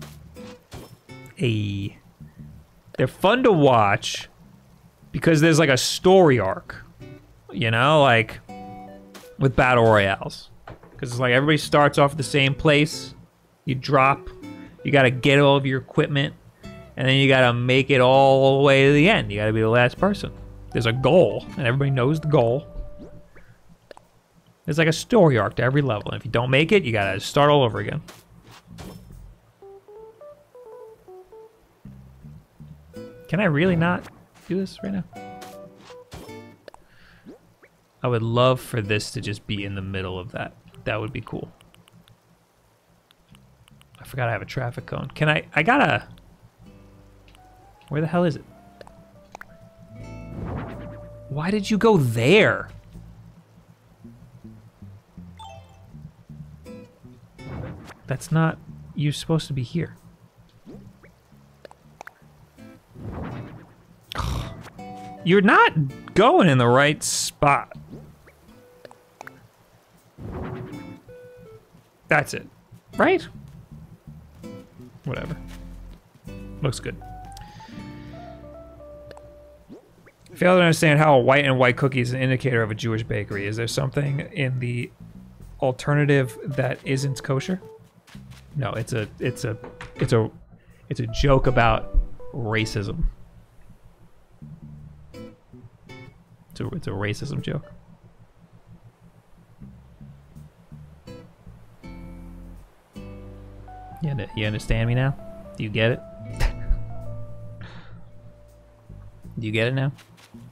A they're fun to watch because there's like a story arc, you know, like with battle royales, because it's like everybody starts off at the same place. You drop, you got to get all of your equipment. And then you gotta make it all the way to the end. You gotta be the last person. There's a goal, and everybody knows the goal. There's like a story arc to every level, and if you don't make it, you gotta start all over again. Can I really not do this right now? I would love for this to just be in the middle of that. That would be cool. I forgot I have a traffic cone. Can I, I gotta... Where the hell is it? Why did you go there? That's not... You're supposed to be here. You're not going in the right spot. That's it. Right? Whatever. Looks good. Fail to understand how a white and white cookie is an indicator of a Jewish bakery. Is there something in the alternative that isn't kosher? No, it's a it's a it's a it's a joke about racism. It's a, it's a racism joke. You, under, you understand me now? Do you get it? Do you get it now?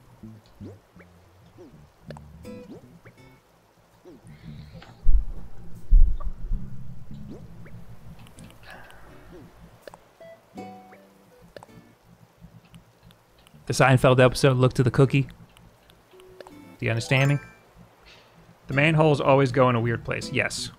The Seinfeld episode, Look to the Cookie. Do you understand me? The manholes always go in a weird place. Yes.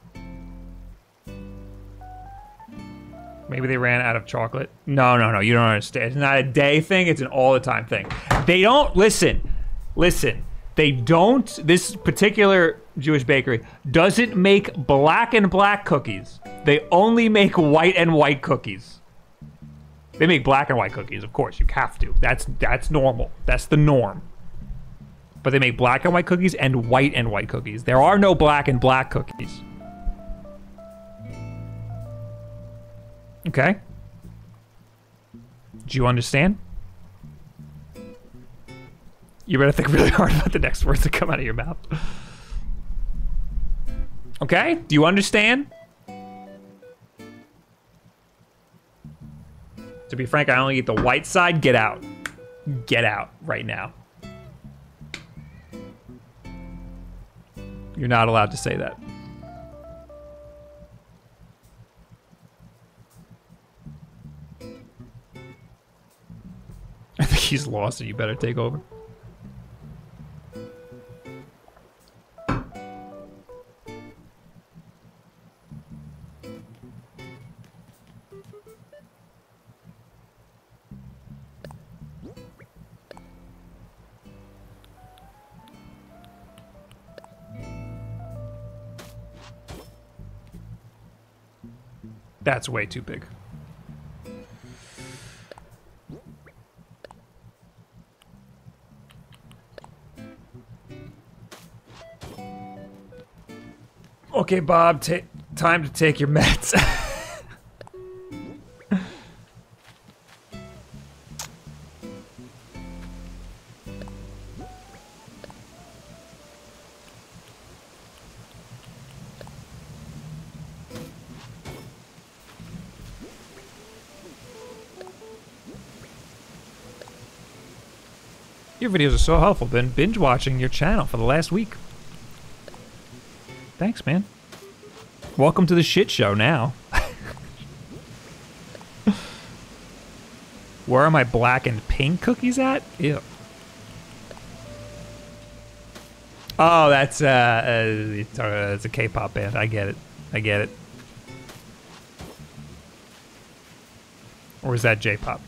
Maybe they ran out of chocolate. No, no, no, you don't understand. It's not a day thing, it's an all the time thing. They don't, listen, listen. They don't, this particular Jewish bakery doesn't make black and black cookies. They only make white and white cookies. They make black and white cookies, of course, you have to. That's, that's normal, that's the norm. But they make black and white cookies and white and white cookies. There are no black and black cookies. Okay. Do you understand? You better think really hard about the next words that come out of your mouth. Okay? Do you understand? To be frank, I only eat the white side. Get out. Get out right now. You're not allowed to say that. I think he's lost and you better take over. That's way too big. Okay, Bob, ta- time to take your meds. Your videos are so helpful. Been binge watching your channel for the last week. Thanks, man. Welcome to the shit show now. Where are my black and pink cookies at? Ew. Oh, that's uh, uh it's, uh, it's a K-pop band. I get it. I get it. Or is that J-pop?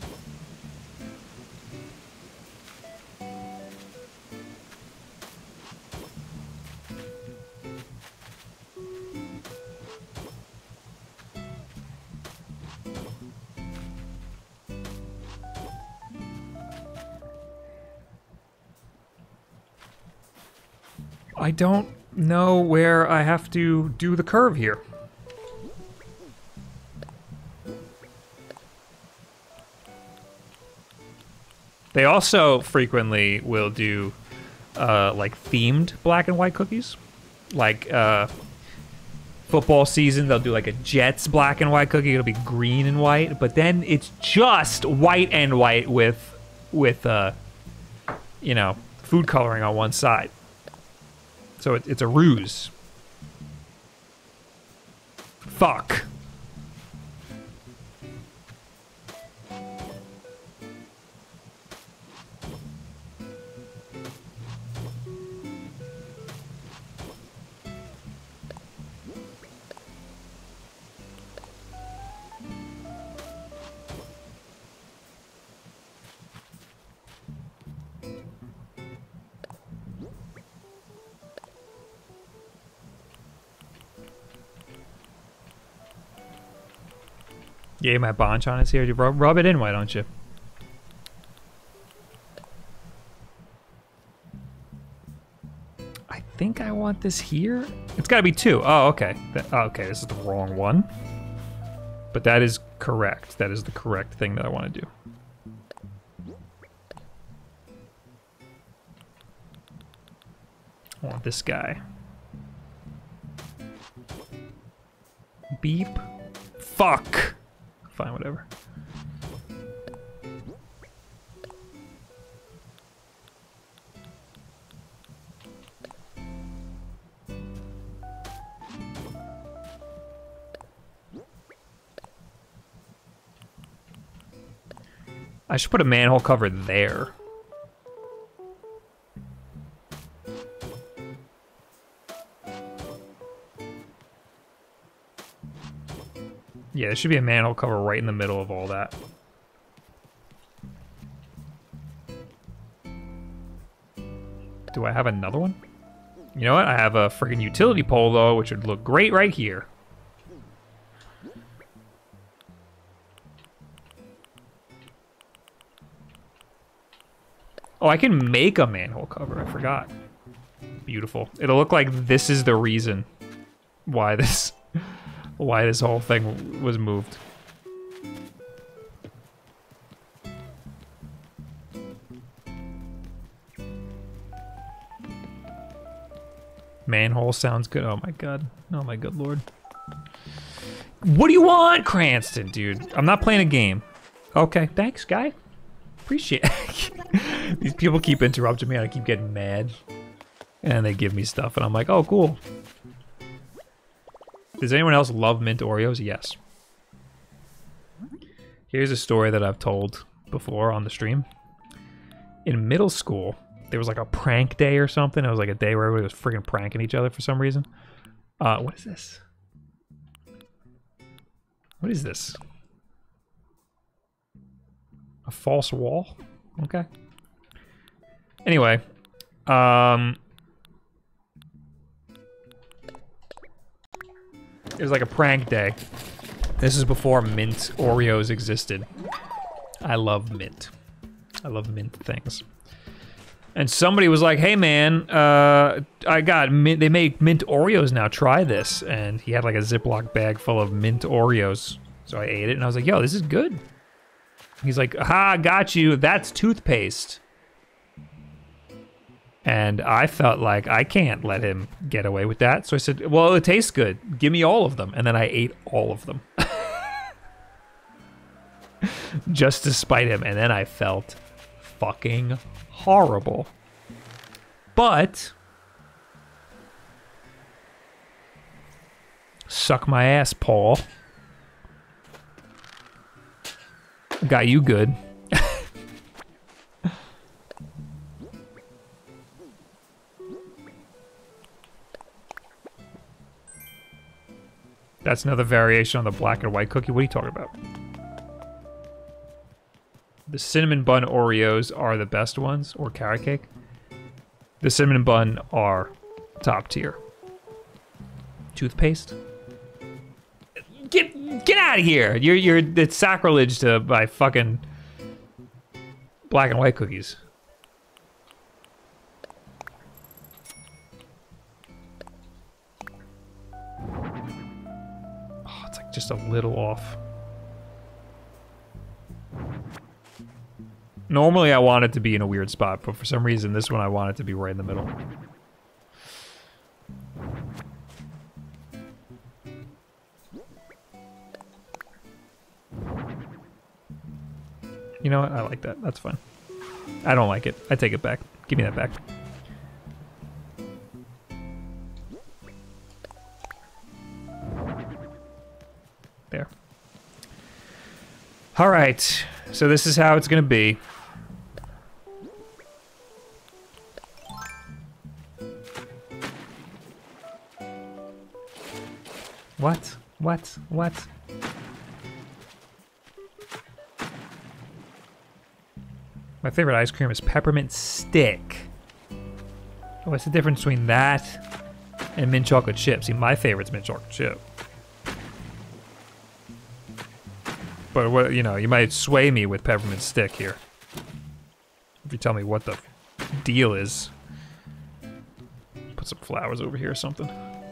I don't know where I have to do the curve here. They also frequently will do uh, like themed black and white cookies. Like uh, football season, they'll do like a Jets black and white cookie. It'll be green and white, but then it's just white and white with, with uh, you know, food coloring on one side. So it, it's a ruse. Fuck. Yeah, my Bonchon is here. You rub, rub it in, why don't you? I think I want this here. It's got to be two. Oh, okay. That, oh, okay, this is the wrong one. But that is correct. That is the correct thing that I want to do. I want this guy. Beep. Fuck. Fine, whatever. I should put a manhole cover there. Yeah, there should be a manhole cover right in the middle of all that. Do I have another one? You know what? I have a freaking utility pole, though, which would look great right here. Oh, I can make a manhole cover. I forgot. Beautiful. It'll look like this is the reason why this... why this whole thing was moved. Manhole sounds good. Oh my god. Oh my good lord. What do you want, Cranston, dude? I'm not playing a game. Okay, thanks, guy. Appreciate it. These people keep interrupting me and I keep getting mad. And they give me stuff and I'm like, oh, cool. Does anyone else love mint Oreos? Yes. Here's a story that I've told before on the stream. In middle school, there was like a prank day or something. It was like a day where everybody was freaking pranking each other for some reason. Uh, what is this? What is this? A false wall? Okay. Anyway, um... it was like a prank day. This is before mint Oreos existed. I love mint. I love mint things. And somebody was like, hey man, uh, I got mint, they make mint Oreos now, try this. And he had like a Ziploc bag full of mint Oreos. So I ate it and I was like, yo, this is good. He's like, aha, got you, that's toothpaste. And I felt like I can't let him get away with that. So I said, well, it tastes good. Give me all of them. And then I ate all of them. Just to spite him. And then I felt fucking horrible. But suck my ass, Paul. Got you good. That's another variation on the black and white cookie. What are you talking about? The cinnamon bun Oreos are the best ones, or carrot cake. The cinnamon bun are top tier. Toothpaste? Get get out of here! You're you're it's sacrilege to buy fucking black and white cookies. Oh, it's like just a little off. Normally I want it to be in a weird spot, but for some reason this one I want it to be right in the middle. You know what? I like that. That's fine. I don't like it. I take it back. Give me that back. There. All right. So this is how it's going to be. What? What? What? My favorite ice cream is peppermint stick. What's the difference between that and mint chocolate chip? See, my favorite's mint chocolate chip. But what, you know, you might sway me with peppermint stick here. If you tell me what the deal is. Put some flowers over here or something.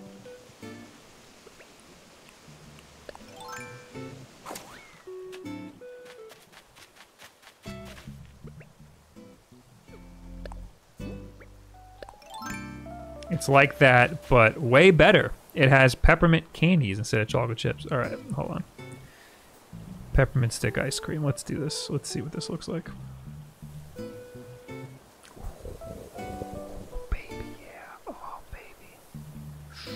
It's like that, but way better. It has peppermint candies instead of chocolate chips. All right, hold on. Peppermint stick ice cream. Let's do this. Let's see what this looks like. Oh, baby, yeah. Oh, baby.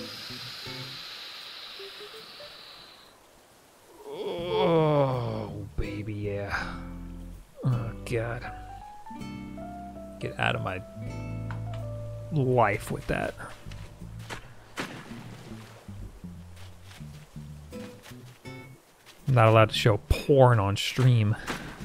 Oh, baby, yeah. Oh, God. Get out of my life with that. I'm not allowed to show porn on stream.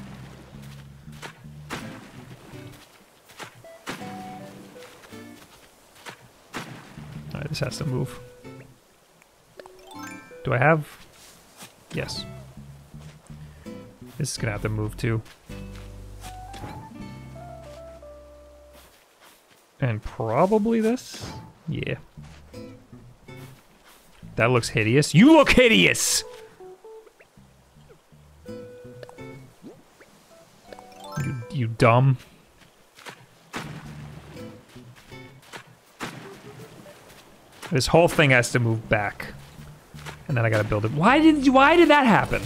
Alright, this has to move. Do I have... Yes. This is gonna have to move too. And probably this? Yeah. That looks hideous. You look hideous! You, you dumb. This whole thing has to move back. And then I gotta build it. Why did you, why did that happen?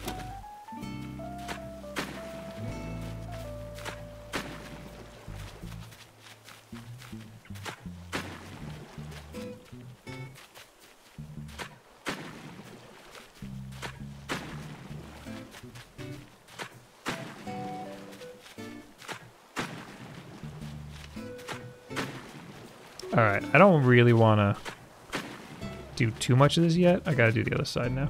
Alright, I don't really want to do too much of this yet. I gotta do the other side now.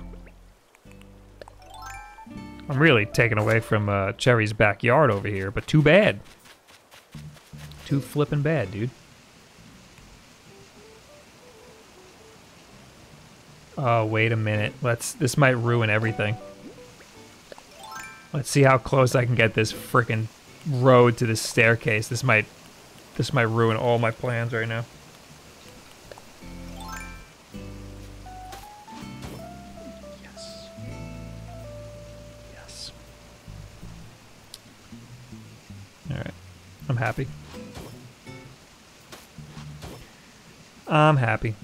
I'm really taken away from uh, Cherry's backyard over here, but too bad. Too flippin' bad, dude. Oh, wait a minute. Let's. This might ruin everything. Let's see how close I can get this frickin' road to this staircase. This might. This might ruin all my plans right now. Yes. Yes. Alright. I'm happy. I'm happy.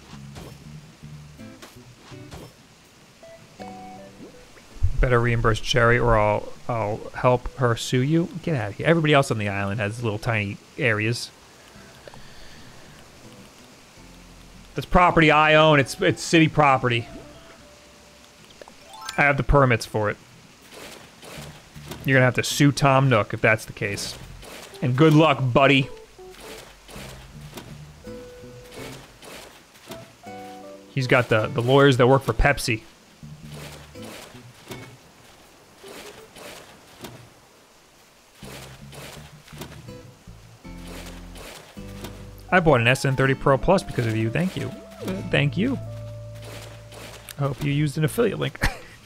Better reimburse Cherry or I'll I'll help her sue you. Get out of here. Everybody else on the island has little tiny areas. This property I own. It's it's city property. I have the permits for it. You're gonna have to sue Tom Nook if that's the case. And good luck, buddy. He's got the, the lawyers that work for Pepsi. I bought an S N thirty Pro Plus because of you. Thank you. Uh, thank you. I hope you used an affiliate link.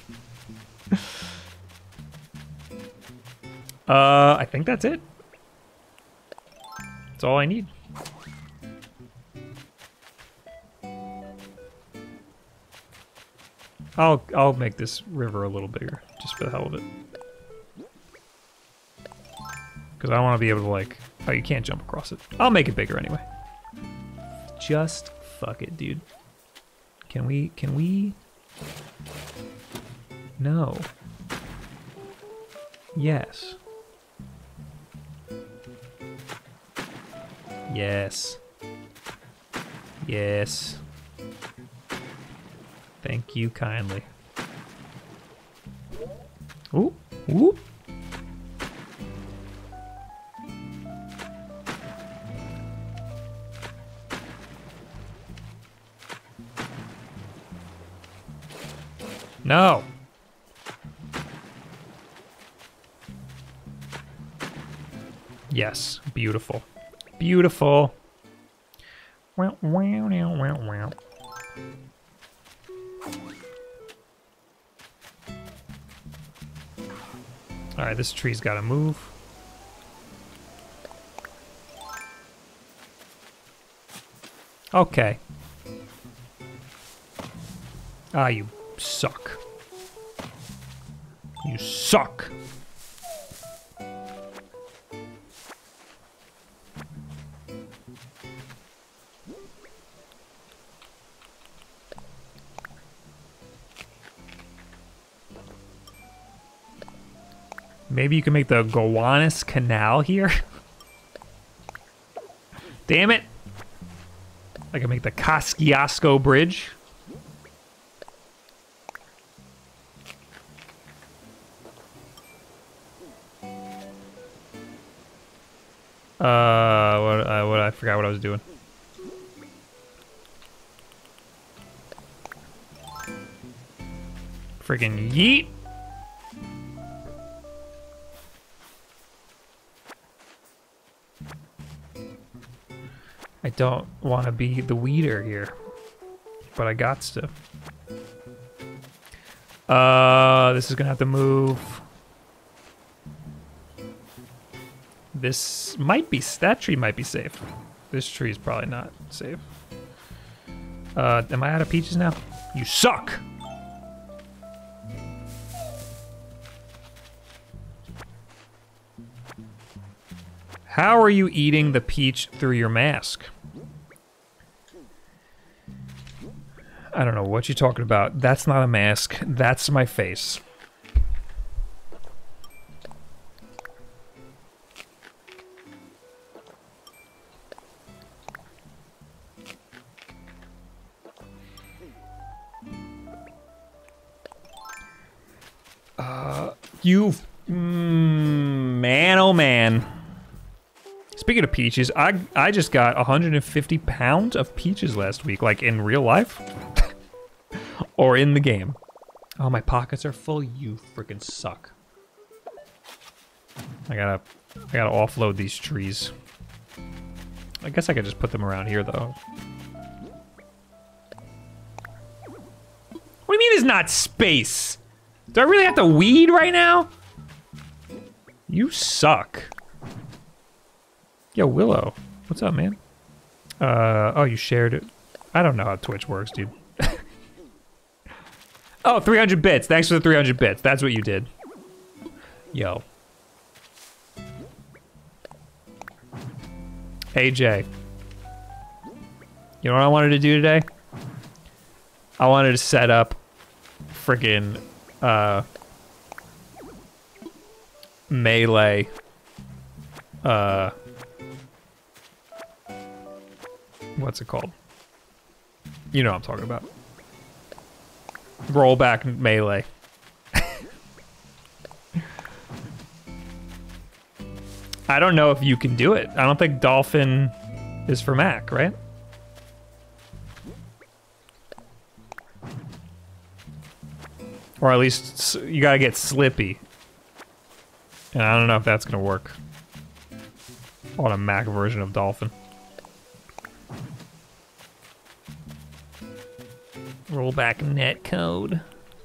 uh, I think that's it. That's all I need. I'll I'll make this river a little bigger, just for the hell of it. Because I want to be able to, like... Oh, you can't jump across it. I'll make it bigger anyway. Just fuck it, dude. Can we... Can we... No. Yes. Yes. Yes. Thank you kindly. Ooh. Ooh. No. Yes, beautiful. Beautiful. Wow, wow, wow, wow, wow. All right, this tree's got to move. Okay. Ah, you suck. You suck. Maybe you can make the Gowanus Canal here? Damn it! I can make the Kosciuszko Bridge. Uh, what, uh, what, I forgot what I was doing. Freaking yeet! I don't want to be the weeder here, but I got to. Uh, this is gonna have to move. This might be, that tree might be safe. This tree is probably not safe. Uh, am I out of peaches now? You suck! How are you eating the peach through your mask? I don't know what you're talking about. That's not a mask. That's my face. Uh, you, mm, man, oh man. Speaking of peaches, I I just got one hundred fifty pounds of peaches last week, like in real life, or in the game. Oh, my pockets are full. You freaking suck. I gotta I gotta offload these trees. I guess I could just put them around here, though. What do you mean it's not space? Do I really have to weed right now? You suck. Yo, Willow. What's up, man? Uh, oh, you shared it. I don't know how Twitch works, dude. Oh, three hundred bits. Thanks for the three hundred bits. That's what you did. Yo. A J. You know what I wanted to do today? I wanted to set up friggin' uh, melee uh, what's it called? You know what I'm talking about. Rollback melee. I don't know if you can do it. I don't think Dolphin is for Mac, right? Or at least you gotta get Slippy. And I don't know if that's gonna work on a Mac version of Dolphin. Rollback netcode.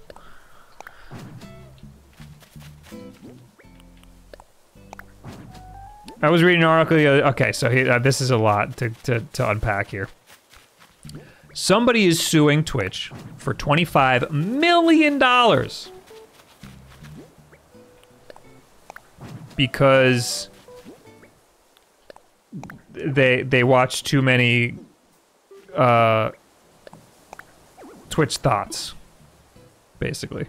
I was reading an article the other, okay, so here, uh, this is a lot to, to, to unpack here. Somebody is suing Twitch for twenty-five million dollars because they they watch too many uh, Twitch thoughts, basically.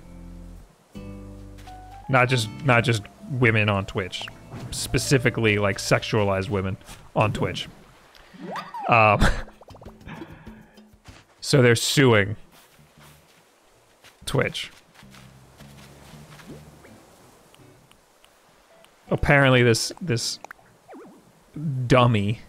Not just not just women on Twitch, specifically like sexualized women on Twitch. Um. So they're suing Twitch. Apparently this this dummy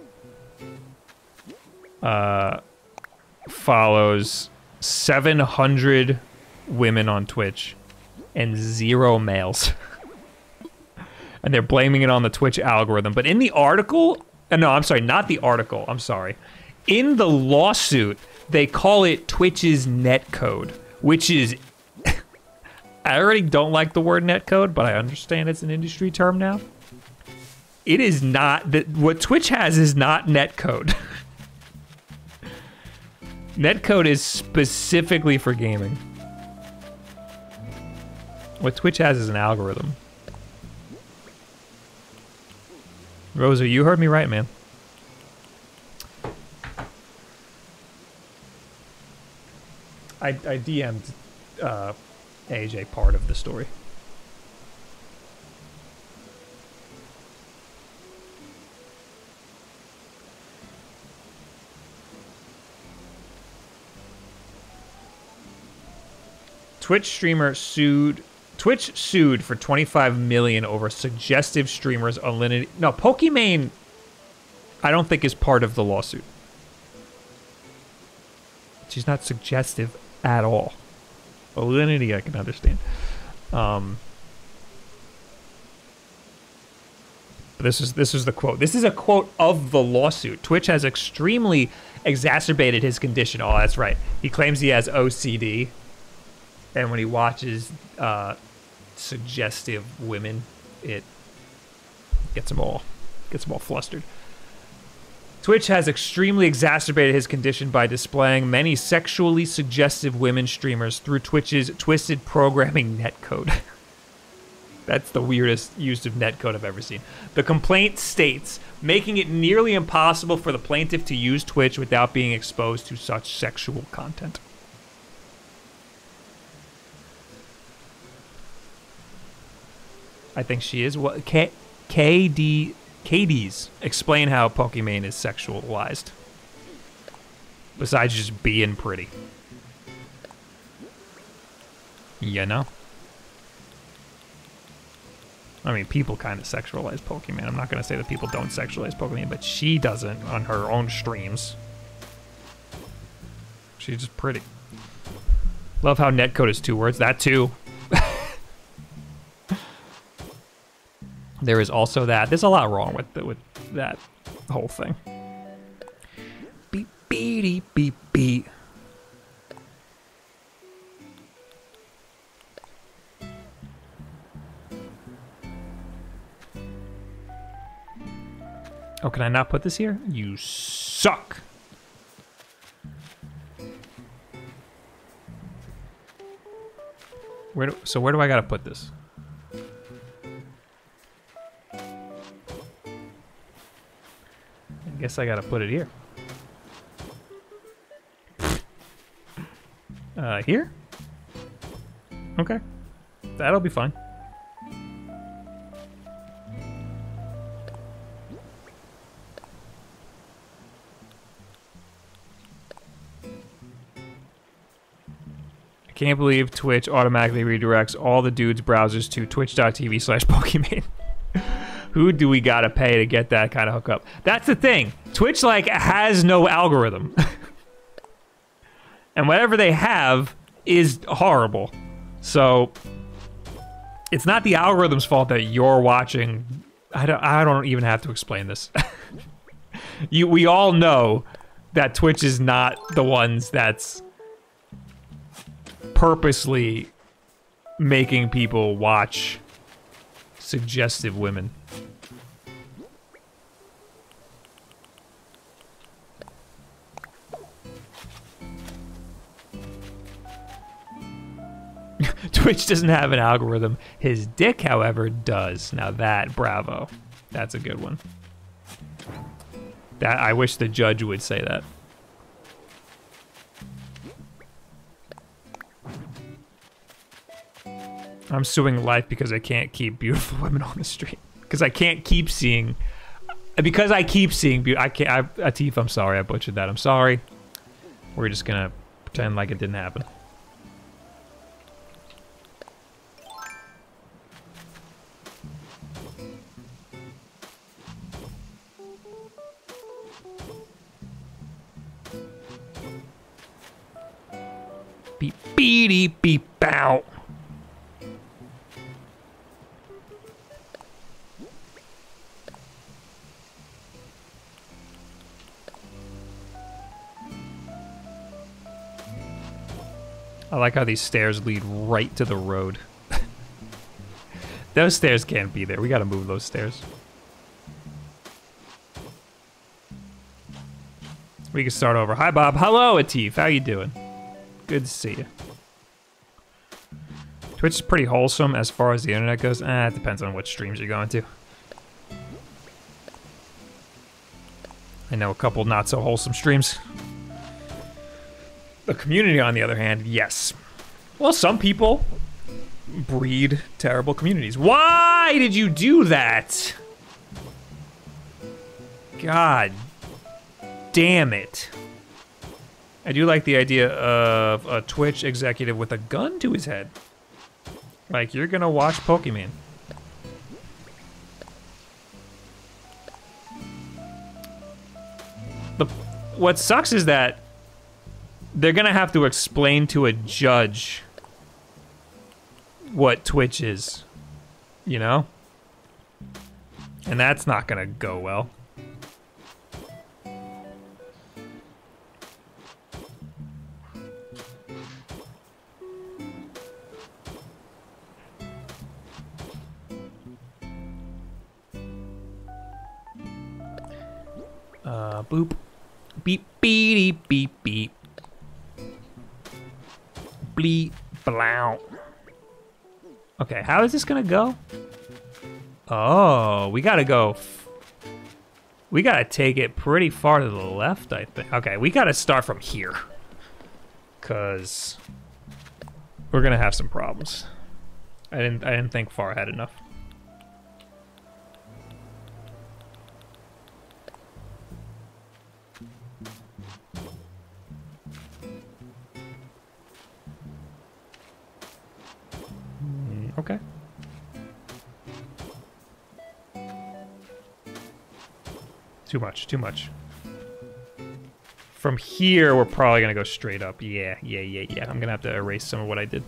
uh, follows seven hundred women on Twitch and zero males. And they're blaming it on the Twitch algorithm. But in the article, uh, no, I'm sorry, not the article, I'm sorry. In the lawsuit, they call it Twitch's netcode, which is I already don't like the word netcode, but I understand it's an industry term now. It is not that what Twitch has is not netcode. Netcode is specifically for gaming. What Twitch has is an algorithm. Rosa, you heard me right, man. I, I D M'd uh, A J part of the story. Twitch streamer sued. Twitch sued for twenty-five million dollars over suggestive streamers unlimited. No, Pokimane, I don't think is part of the lawsuit. She's not suggestive at all. Alinity, I can understand. Um, but this is this is the quote. This is a quote of the lawsuit. Twitch has extremely exacerbated his condition. Oh, that's right. He claims he has O C D, and when he watches uh, suggestive women, it gets him all gets him all flustered. Twitch has extremely exacerbated his condition by displaying many sexually suggestive women streamers through Twitch's twisted programming netcode. That's the weirdest use of netcode I've ever seen. The complaint states, making it nearly impossible for the plaintiff to use Twitch without being exposed to such sexual content. I think she is. What? K- KD... K Ds explain how Pokimane is sexualized. Besides just being pretty. You know? I mean, people kind of sexualize Pokimane. I'm not going to say that people don't sexualize Pokimane, but she doesn't on her own streams. She's just pretty. Love how netcode is two words. That too. There is also that. There's a lot wrong with the, with that whole thing. Beep, beep, beep, beep. Oh, can I not put this here? You suck. Where do, so where do I gotta put this? I guess I gotta put it here. Uh, here? Okay. That'll be fine. I can't believe Twitch automatically redirects all the dudes' browsers to twitch.tv slash Pokimane. Who do we gotta pay to get that kind of hookup? That's the thing. Twitch, like, has no algorithm. And whatever they have is horrible. So, it's not the algorithm's fault that you're watching. I don't, I don't even have to explain this. you, we all know that Twitch is not the ones that's purposely making people watch suggestive women. Twitch doesn't have an algorithm. His dick, however, does. Now that, bravo. That's a good one. That I wish the judge would say that. I'm suing life because I can't keep beautiful women on the street. Because I can't keep seeing... Because I keep seeing... Be I can't... I, Atif, I'm sorry. I butchered that. I'm sorry. We're just gonna pretend like it didn't happen. Beep, beep, beep, bow. I like how these stairs lead right to the road. those stairs can't be there. We gotta move those stairs. We can start over. Hi, Bob. Hello, Atif. How you doing? Good to see you. Twitch is pretty wholesome as far as the internet goes. Eh, it depends on which streams you're going to. I know a couple not so wholesome streams. The community, on the other hand, yes. Well, some people breed terrible communities. Why did you do that? God damn it. I do like the idea of a Twitch executive with a gun to his head. Like, you're gonna watch Pokemon. The, what sucks is that they're gonna have to explain to a judge what Twitch is, you know? And that's not gonna go well. Uh, boop. Beep, beep, beep, beep. Bleep, blow. Okay, how is this gonna go? Oh, we gotta go. F we gotta take it pretty far to the left, I think. Okay, we gotta start from here. Cause we're gonna have some problems. I didn't I didn't think far ahead enough. Okay. Too much, too much. From here, we're probably gonna go straight up. Yeah, yeah, yeah, yeah. I'm gonna have to erase some of what I did.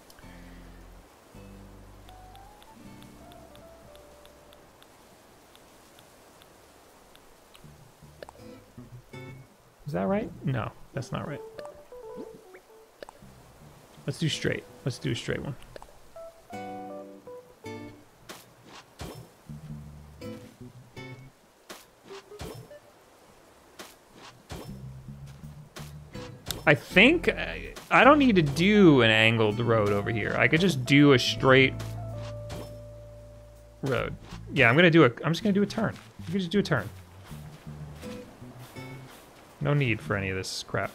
Is that right? No, that's not right. Let's do straight. Let's do a straight one. I think I don't need to do an angled road over here. I could just do a straight road. Yeah, I'm gonna do a. I'm just gonna do a turn. You can just do a turn. No need for any of this crap.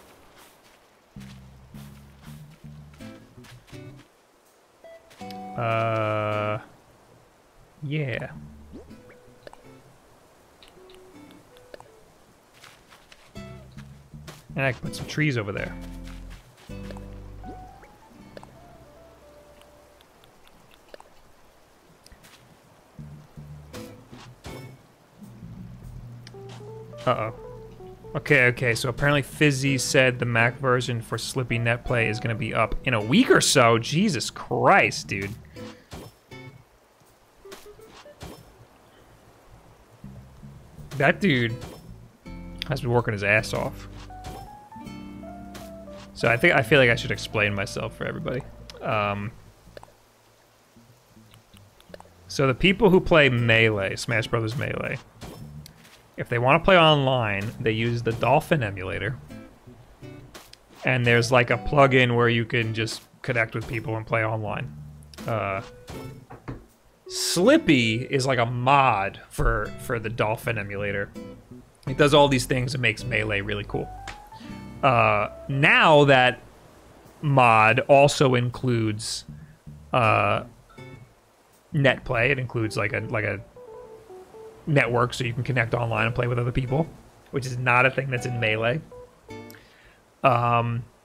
Uh, yeah. And I can put some trees over there. Uh-oh. Okay, okay, so apparently Fizzy said the Mac version for Slippy Netplay is gonna be up in a week or so. Jesus Christ, dude. That dude has been working his ass off. So I think I feel like I should explain myself for everybody. Um, so the people who play Melee, Smash Brothers Melee, if they want to play online, they use the Dolphin emulator. And there's like a plugin where you can just connect with people and play online. Uh, Slippy is like a mod for, for the Dolphin emulator. It does all these things and makes Melee really cool. Uh, now that mod also includes uh, NetPlay. It includes like a like a network so you can connect online and play with other people, which is not a thing that's in Melee. Um,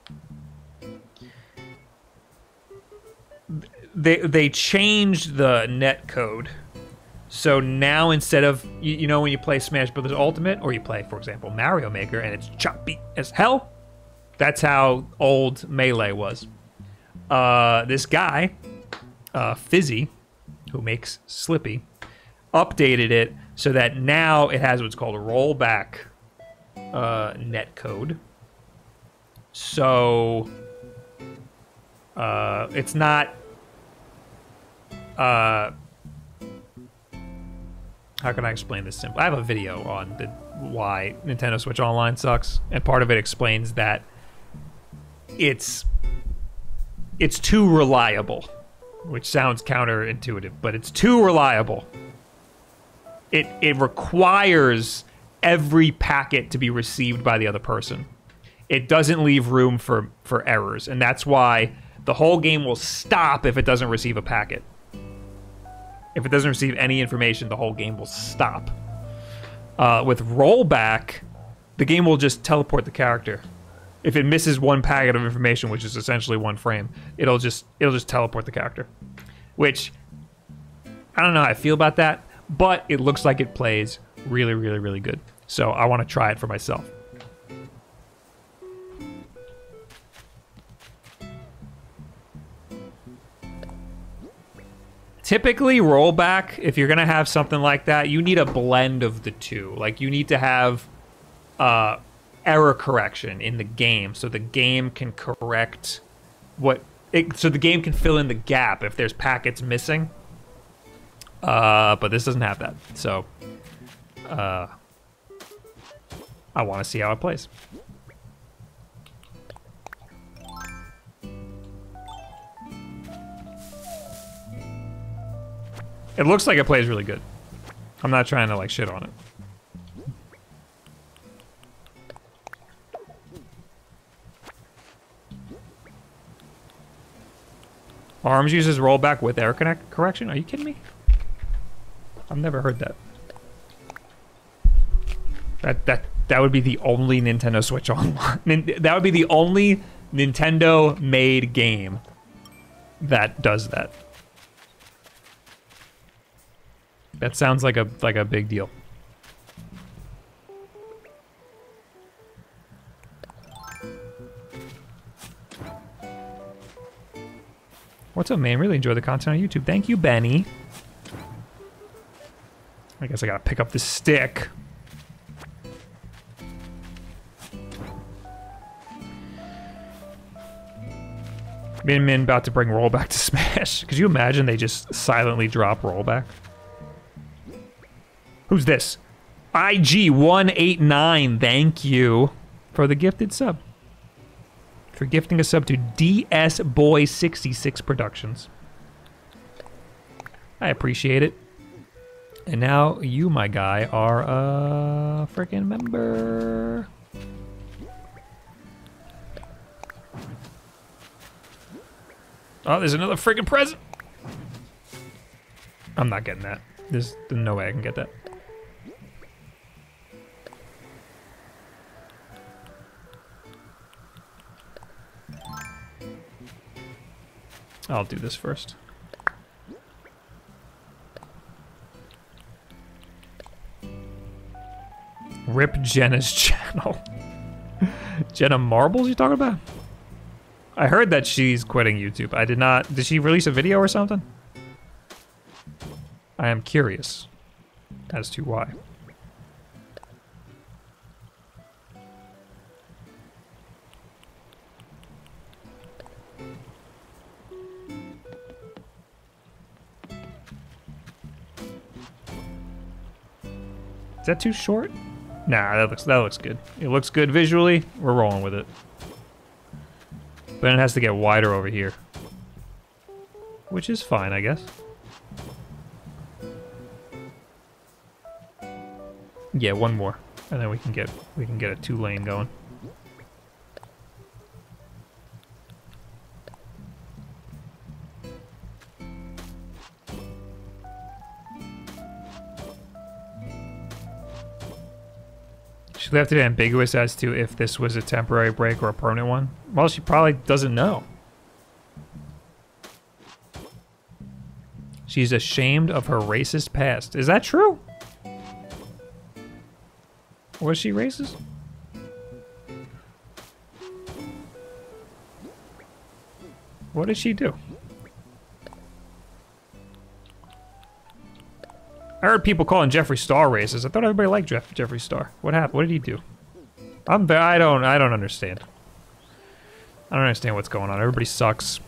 they they changed the net code. So now instead of, you, you know when you play Smash Brothers Ultimate, or you play, for example, Mario Maker, and it's choppy as hell? That's how old Melee was. Uh, this guy, uh, Fizzy, who makes Slippy, updated it so that now it has what's called a rollback uh, net code. So uh, it's not... Uh, how can I explain this simply? I have a video on the why Nintendo Switch Online sucks, and part of it explains that it's it's too reliable, which sounds counterintuitive, but it's too reliable. It it requires every packet to be received by the other person. It doesn't leave room for for errors, and that's why the whole game will stop if it doesn't receive a packet. If it doesn't receive any information, the whole game will stop. Uh, with rollback, the game will just teleport the character. If it misses one packet of information, which is essentially one frame, it'll just it'll just teleport the character. Which, I don't know how I feel about that, but it looks like it plays really, really, really good. So I want to try it for myself. Typically, rollback, if you're going to have something like that, you need a blend of the two. Like, you need to have uh, error correction in the game so the game can correct what... It, so the game can fill in the gap if there's packets missing. Uh, but this doesn't have that. So, uh, I want to see how it plays. It looks like it plays really good. I'm not trying to like shit on it. ARMS uses rollback with error connect correction? Are you kidding me? I've never heard that. That that that would be the only Nintendo Switch Online. That would be the only Nintendo-made game that does that. That sounds like a like a big deal. What's up, man? Really enjoy the content on YouTube. Thank you, Benny. I guess I gotta pick up this stick. Min Min about to bring rollback to Smash. Could you imagine they just silently drop rollback? Who's this? I G one eight nine, thank you for the gifted sub. For gifting a sub to D S Boy sixty-six Productions. I appreciate it. And now you, my guy, are a freaking member. Oh, there's another freaking present. I'm not getting that. There's no way I can get that. I'll do this first. Rip Jenna's channel. Jenna Marbles you talking about? I heard that she's quitting YouTube. I did not... Did she release a video or something? I am curious as to why. Is that too short? Nah, that looks that looks good. It looks good visually. We're rolling with it. But it has to get wider over here, which is fine, I guess. Yeah, one more, and then we can get we can get a two lane going. She left it ambiguous as to if this was a temporary break or a permanent one. Well, she probably doesn't know. She's ashamed of her racist past. Is that true? Was she racist? What did she do? I heard people calling Jeffree Star racist. I thought everybody liked Jeff Jeffree Star. What happened? What did he do? I'm I don't I don't understand. I don't understand what's going on. Everybody sucks.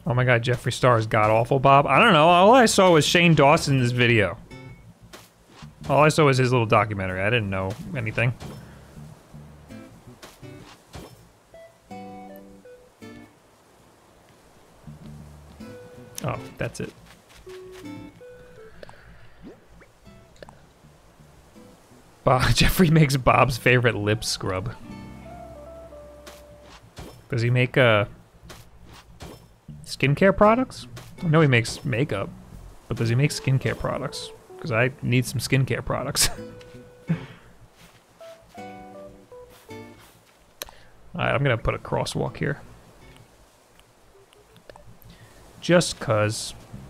Oh my god, Jeffree Star is god-awful, Bob. I don't know, all I saw was Shane Dawson's video. All I saw was his little documentary. I didn't know anything. Oh, that's it. Bob, Jeffree makes Bob's favorite lip scrub. Does he make uh, skincare products? I know he makes makeup, but does he make skincare products? Because I need some skincare products. Alright, I'm gonna put a crosswalk here. Just cause.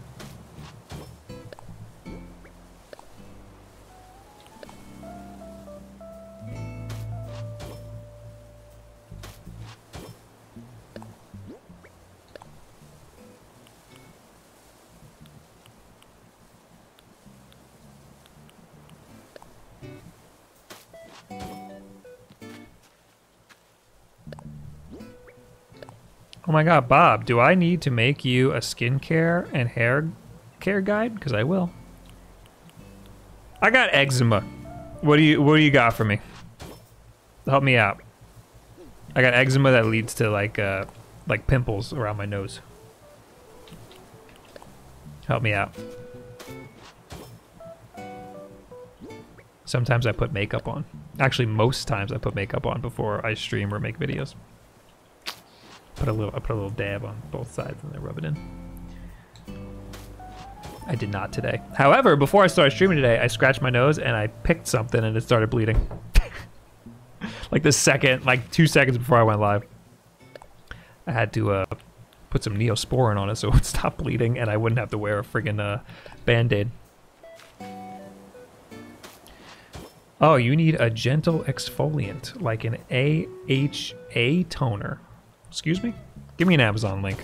Oh my god, Bob, do I need to make you a skincare and hair care guide? Because I will. I got eczema. What do you what do you got for me? Help me out. I got eczema that leads to like uh like pimples around my nose. Help me out. Sometimes I put makeup on. Actually, most times I put makeup on before I stream or make videos. Put a little, I put a little dab on both sides and then rub it in. I did not today. However, before I started streaming today, I scratched my nose and I picked something and it started bleeding. Like the second, like two seconds before I went live. I had to uh, put some Neosporin on it so it would stop bleeding and I wouldn't have to wear a friggin' uh, Band-Aid. Oh, you need a gentle exfoliant, like an A H A toner. Excuse me? Give me an Amazon link.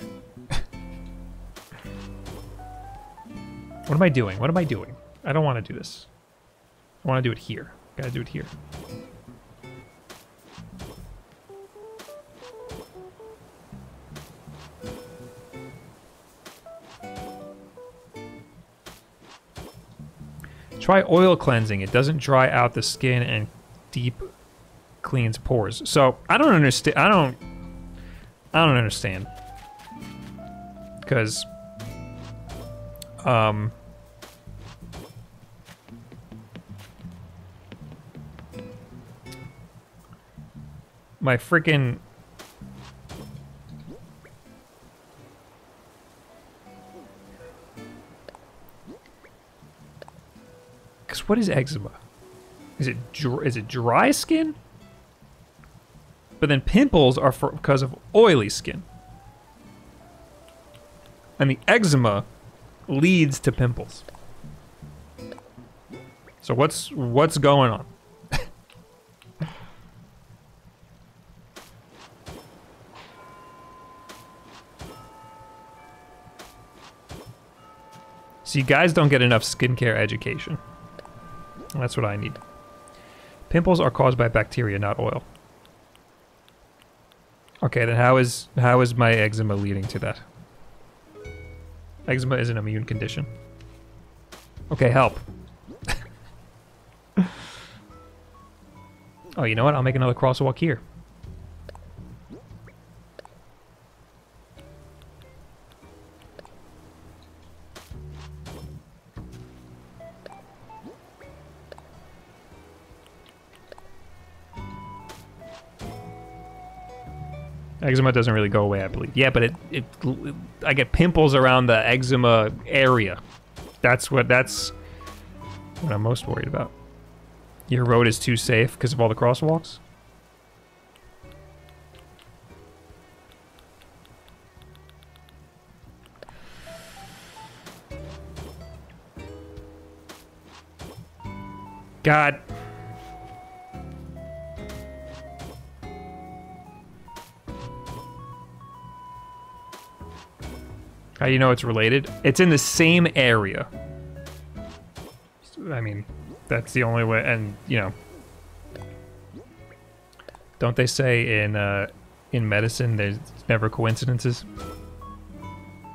What am I doing? What am I doing? I don't want to do this. I want to do it here. Gotta do it here. Try oil cleansing. It doesn't dry out the skin and deep cleans pores. So I don't understand. I don't. I don't understand. Because, um, my freaking because what is eczema? Is it dr is it dry skin? But then pimples are for because of oily skin. And the eczema leads to pimples. So what's what's going on? See, guys don't get enough skincare education. That's what I need. Pimples are caused by bacteria, not oil. Okay, then how is how is my eczema leading to that? Eczema is an immune condition. Okay, help. Oh, you know what? I'll make another crosswalk here. Eczema doesn't really go away, I believe. Yeah, but it, it, it I get pimples around the eczema area. That's what that's what I'm most worried about. Your road is too safe because of all the crosswalks? God. How do you know it's related? It's in the same area. I mean, that's the only way, and, you know. Don't they say in, uh, in medicine there's never coincidences?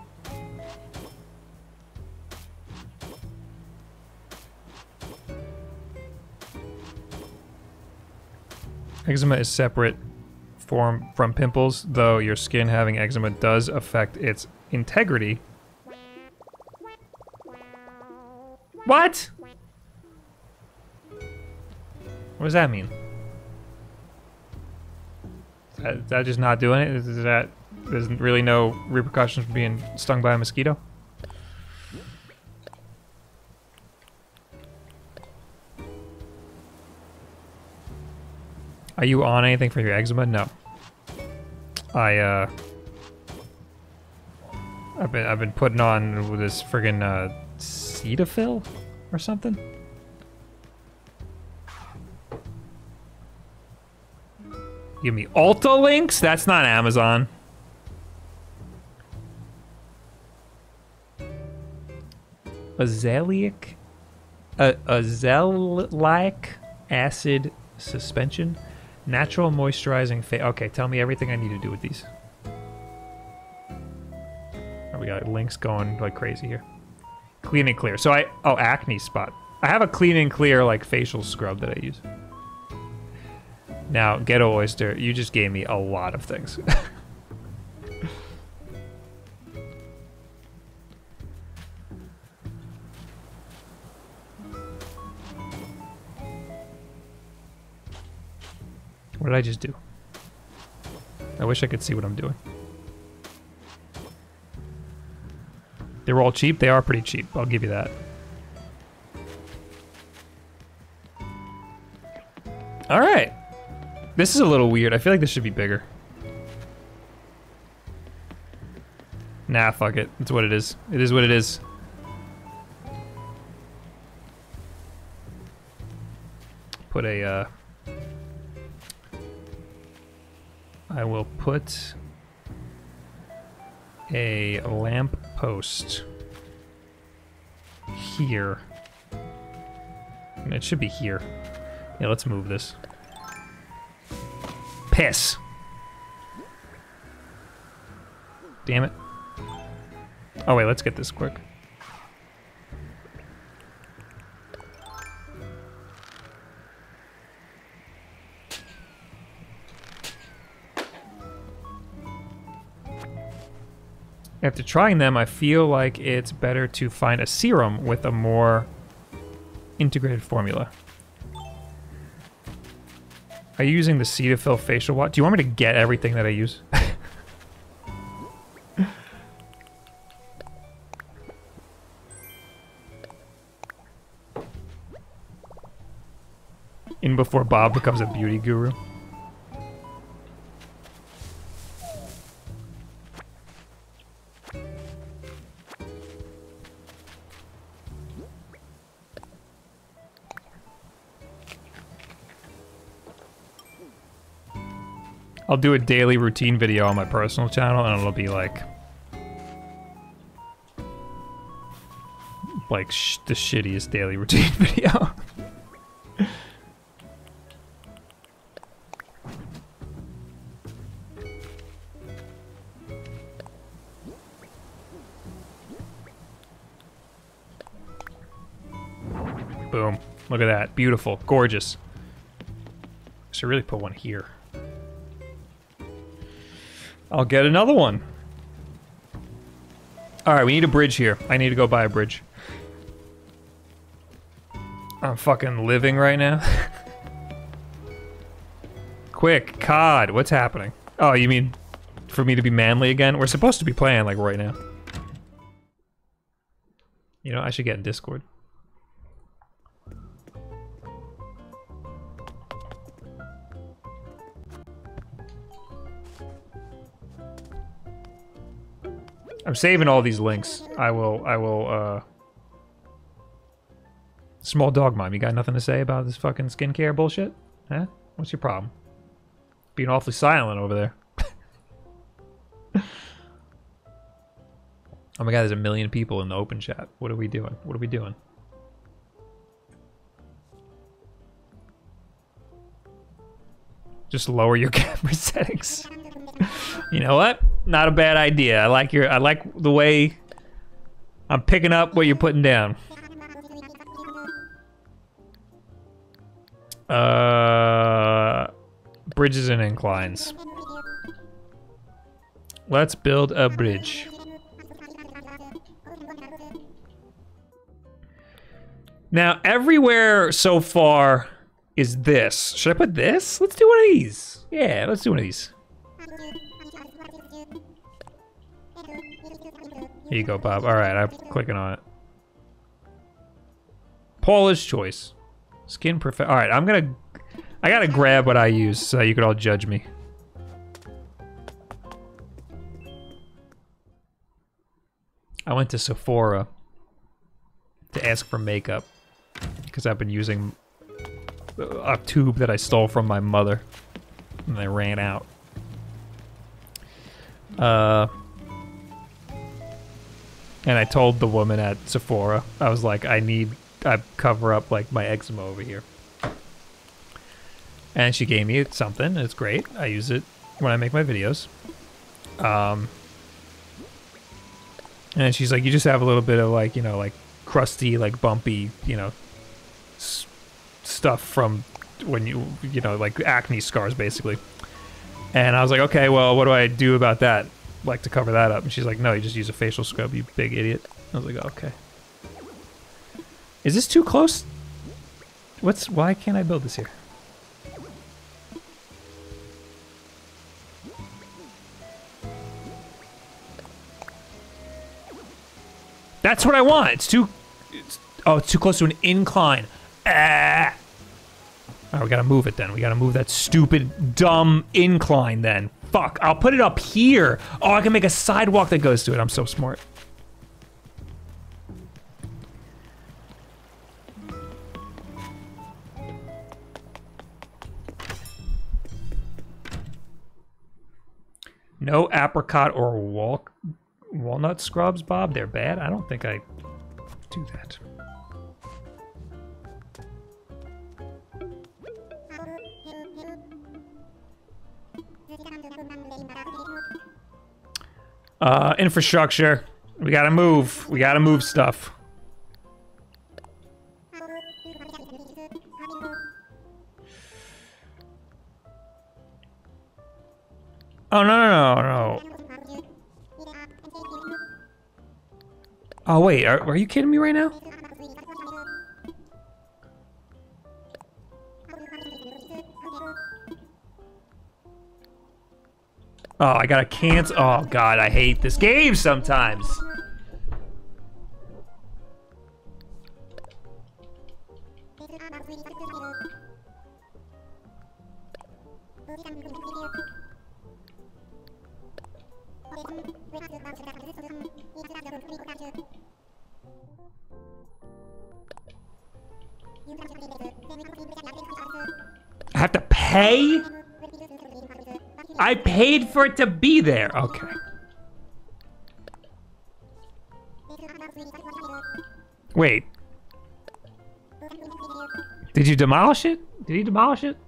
Eczema is separate form from pimples, though your skin having eczema does affect its integrity. What? What does that mean? Is that, is that just not doing it? Is, is that there's really no repercussions for being stung by a mosquito? Are you on anything for your eczema? No. I uh I've been I've been putting on this friggin' uh Cetaphil or something. Give me Ulta links? That's not Amazon. Azelaic uh, azelaic acid suspension. Natural moisturizing face. Okay, tell me everything I need to do with these. Oh, we got links going like crazy here. Clean and clear. So I, oh, acne spot. I have a clean and clear like facial scrub that I use. Now, Ghetto Oyster, you just gave me a lot of things. What did I just do? I wish I could see what I'm doing. They were all cheap? They are pretty cheap, I'll give you that. Alright. This is a little weird. I feel like this should be bigger. Nah, fuck it. That's what it is. It is what it is. Put a, uh... I will put a lamp post here. And it should be here. Yeah, let's move this. Piss. Damn it. Oh wait, let's get this quick. After trying them, I feel like it's better to find a serum with a more integrated formula. Are you using the Cetaphil facial wash? Do you want me to get everything that I use? In before Bob becomes a beauty guru. I'll do a daily routine video on my personal channel and it'll be like... Like sh the shittiest daily routine video. Boom. Look at that. Beautiful. Gorgeous. Should really put one here. I'll get another one. Alright, we need a bridge here. I need to go buy a bridge. I'm fucking living right now. Quick, C O D, what's happening? Oh, you mean for me to be manly again? We're supposed to be playing like right now. You know, I should get in Discord. I'm saving all these links. I will, I will, uh... Small dog mom, you got nothing to say about this fucking skincare bullshit? Huh? What's your problem? Being awfully silent over there. Oh my god, there's a million people in the open chat. What are we doing? What are we doing? Just lower your camera settings. You know what? Not a bad idea. I like your I like the way I'm picking up what you're putting down. Uh bridges and inclines. Let's build a bridge. Now, everywhere so far is this. Should I put this? Let's do one of these. Yeah, let's do one of these. Here you go, Bob. All right, I'm clicking on it. Paula's choice. Skin perfect. All right, I'm gonna. I gotta grab what I use so you could all judge me. I went to Sephora to ask for makeup because I've been using a tube that I stole from my mother and I ran out. Uh, and I told the woman at Sephora, I was like, I need, I cover up like my eczema over here. And she gave me something. It's great. I use it when I make my videos. Um, and she's like, you just have a little bit of like, you know, like crusty, like bumpy, you know, s stuff from when you, you know, like acne scars basically. And I was like, okay, well, what do I do about that? Like to cover that up. And she's like, no, you just use a facial scrub, you big idiot. I was like, okay. Is this too close? What's, why can't I build this here? That's what I want. It's too, it's, oh, it's too close to an incline. Ah. All right, we gotta move it then. We gotta move that stupid, dumb incline then. Fuck, I'll put it up here. Oh, I can make a sidewalk that goes to it. I'm so smart. No apricot or wal walnut scrubs, Bob. They're bad. I don't think I do that. Uh, infrastructure. We gotta move. We gotta move stuff. Oh, no, no, no, no. Oh, wait. Are, are you kidding me right now? Oh, I gotta cancel. Oh, God, I hate this game sometimes. I have to pay? I paid for it to be there. Okay. Wait. Did you demolish it? Did he demolish it?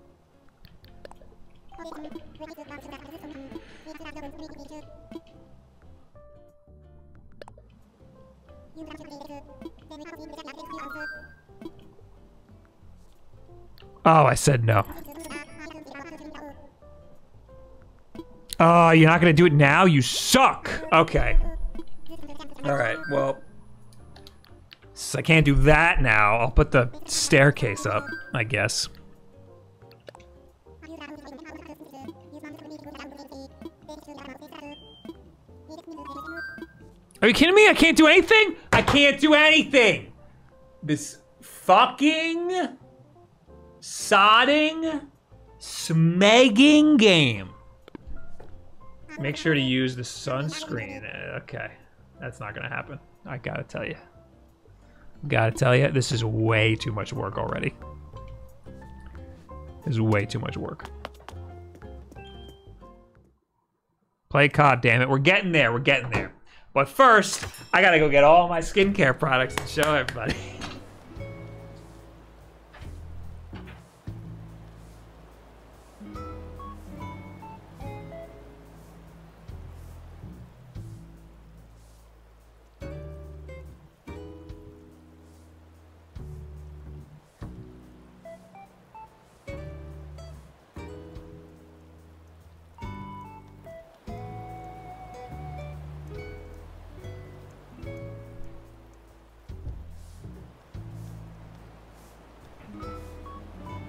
Oh, I said no. Oh, you're not gonna do it now? You suck! Okay. Alright, well. Since I can't do that now, I'll put the staircase up, I guess. Are you kidding me? I can't do anything? I can't do anything! This fucking sodding smegging game. Make sure to use the sunscreen. Okay, that's not gonna happen. I gotta tell you. Gotta tell you, this is way too much work already. This is way too much work. Play C O D, damn it. We're getting there, we're getting there. But first, I gotta go get all my skincare products to show everybody.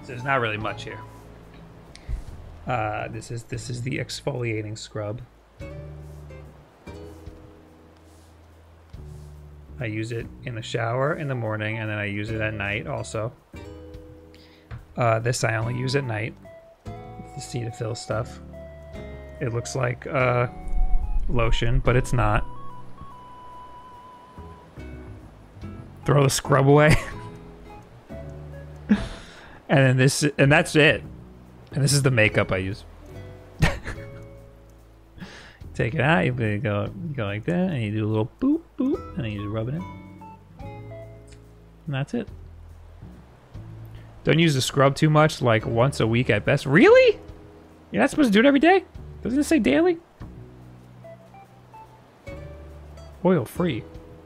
So there's not really much here. Uh, this is this is the exfoliating scrub. I use it in the shower in the morning, and then I use it at night also. Uh, this I only use at night. It's the Cetaphil stuff. It looks like uh, lotion, but it's not. Throw the scrub away. And then this, and that's it. And this is the makeup I use. Take it out, you go, you go like that, and you do a little boop, boop, and then you just rub it in. And that's it. Don't use the scrub too much, like once a week at best. Really? You're not supposed to do it every day? Doesn't it say daily? Oil free.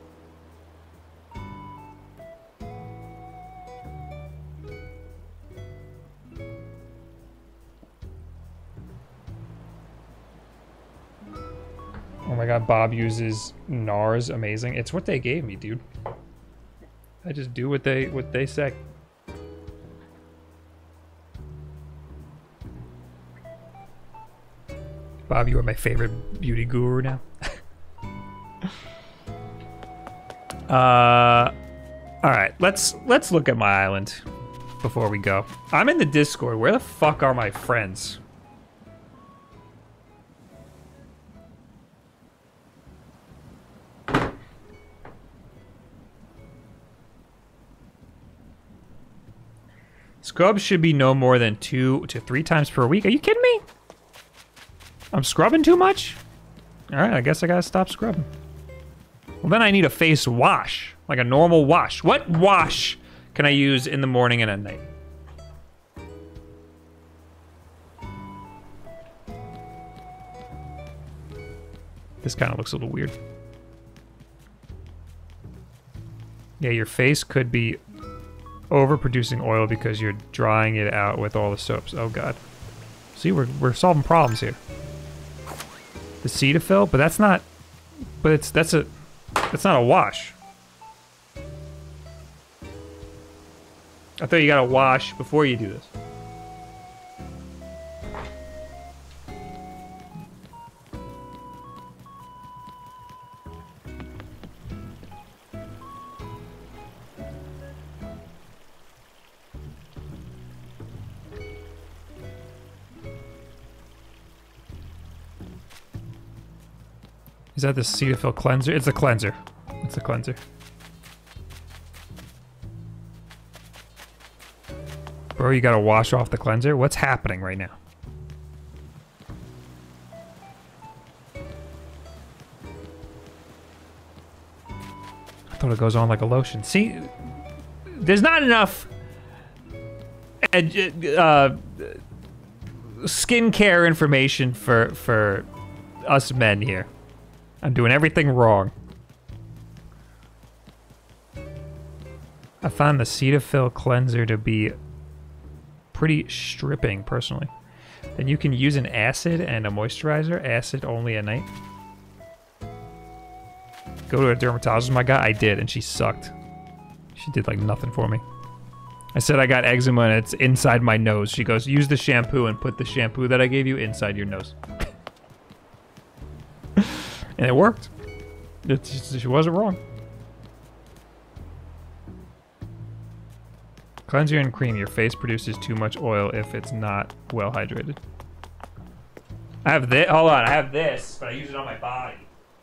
Oh my god, Bob uses NARS, amazing. It's what they gave me, dude. I just do what they what they say. Bob, you are my favorite beauty guru now. uh Alright, let's let's look at my island before we go. I'm in the Discord. Where the fuck are my friends? Scrubs should be no more than two to three times per week. Are you kidding me? I'm scrubbing too much? Alright, I guess I gotta stop scrubbing. Well, then I need a face wash. Like a normal wash. What wash can I use in the morning and at night? This kind of looks a little weird. Yeah, your face could be overproducing oil because you're drying it out with all the soaps. Oh god. See, we're, we're solving problems here. The Cetaphil, but that's not, but it's, that's a, that's not a wash. I thought you gotta wash before you do this. Is that the Cetaphil cleanser? It's a cleanser. It's a cleanser. Bro, you gotta wash off the cleanser? What's happening right now? I thought it goes on like a lotion. See, there's not enough uh, skincare information for for us men here. I'm doing everything wrong. I found the Cetaphil cleanser to be pretty stripping, personally. Then you can use an acid and a moisturizer. Acid only at night. Go to a dermatologist, my guy. I did, and she sucked. She did like nothing for me. I said I got eczema and it's inside my nose. She goes, use the shampoo and put the shampoo that I gave you inside your nose. And it worked. It just, she wasn't wrong. Cleanser and cream. Your face produces too much oil if it's not well hydrated. I have this. Hold on. I have this, but I use it on my body.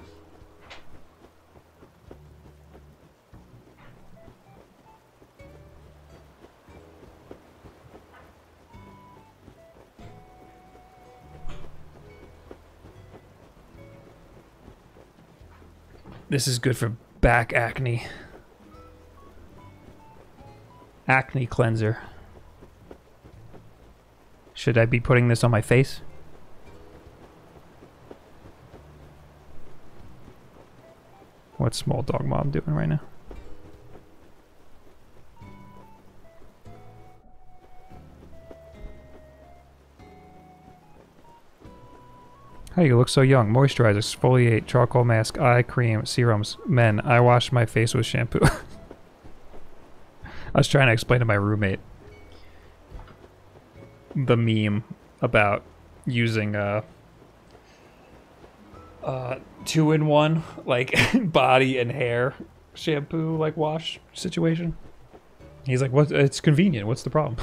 This is good for back acne. Acne cleanser. Should I be putting this on my face? What's Small Dog Mom doing right now? How you look so young? Moisturize, exfoliate, charcoal mask, eye cream, serums. Men, I wash my face with shampoo. I was trying to explain to my roommate. the meme about using a uh, two in one like body and hair shampoo like wash situation. He's like, "What? It's convenient. What's the problem?"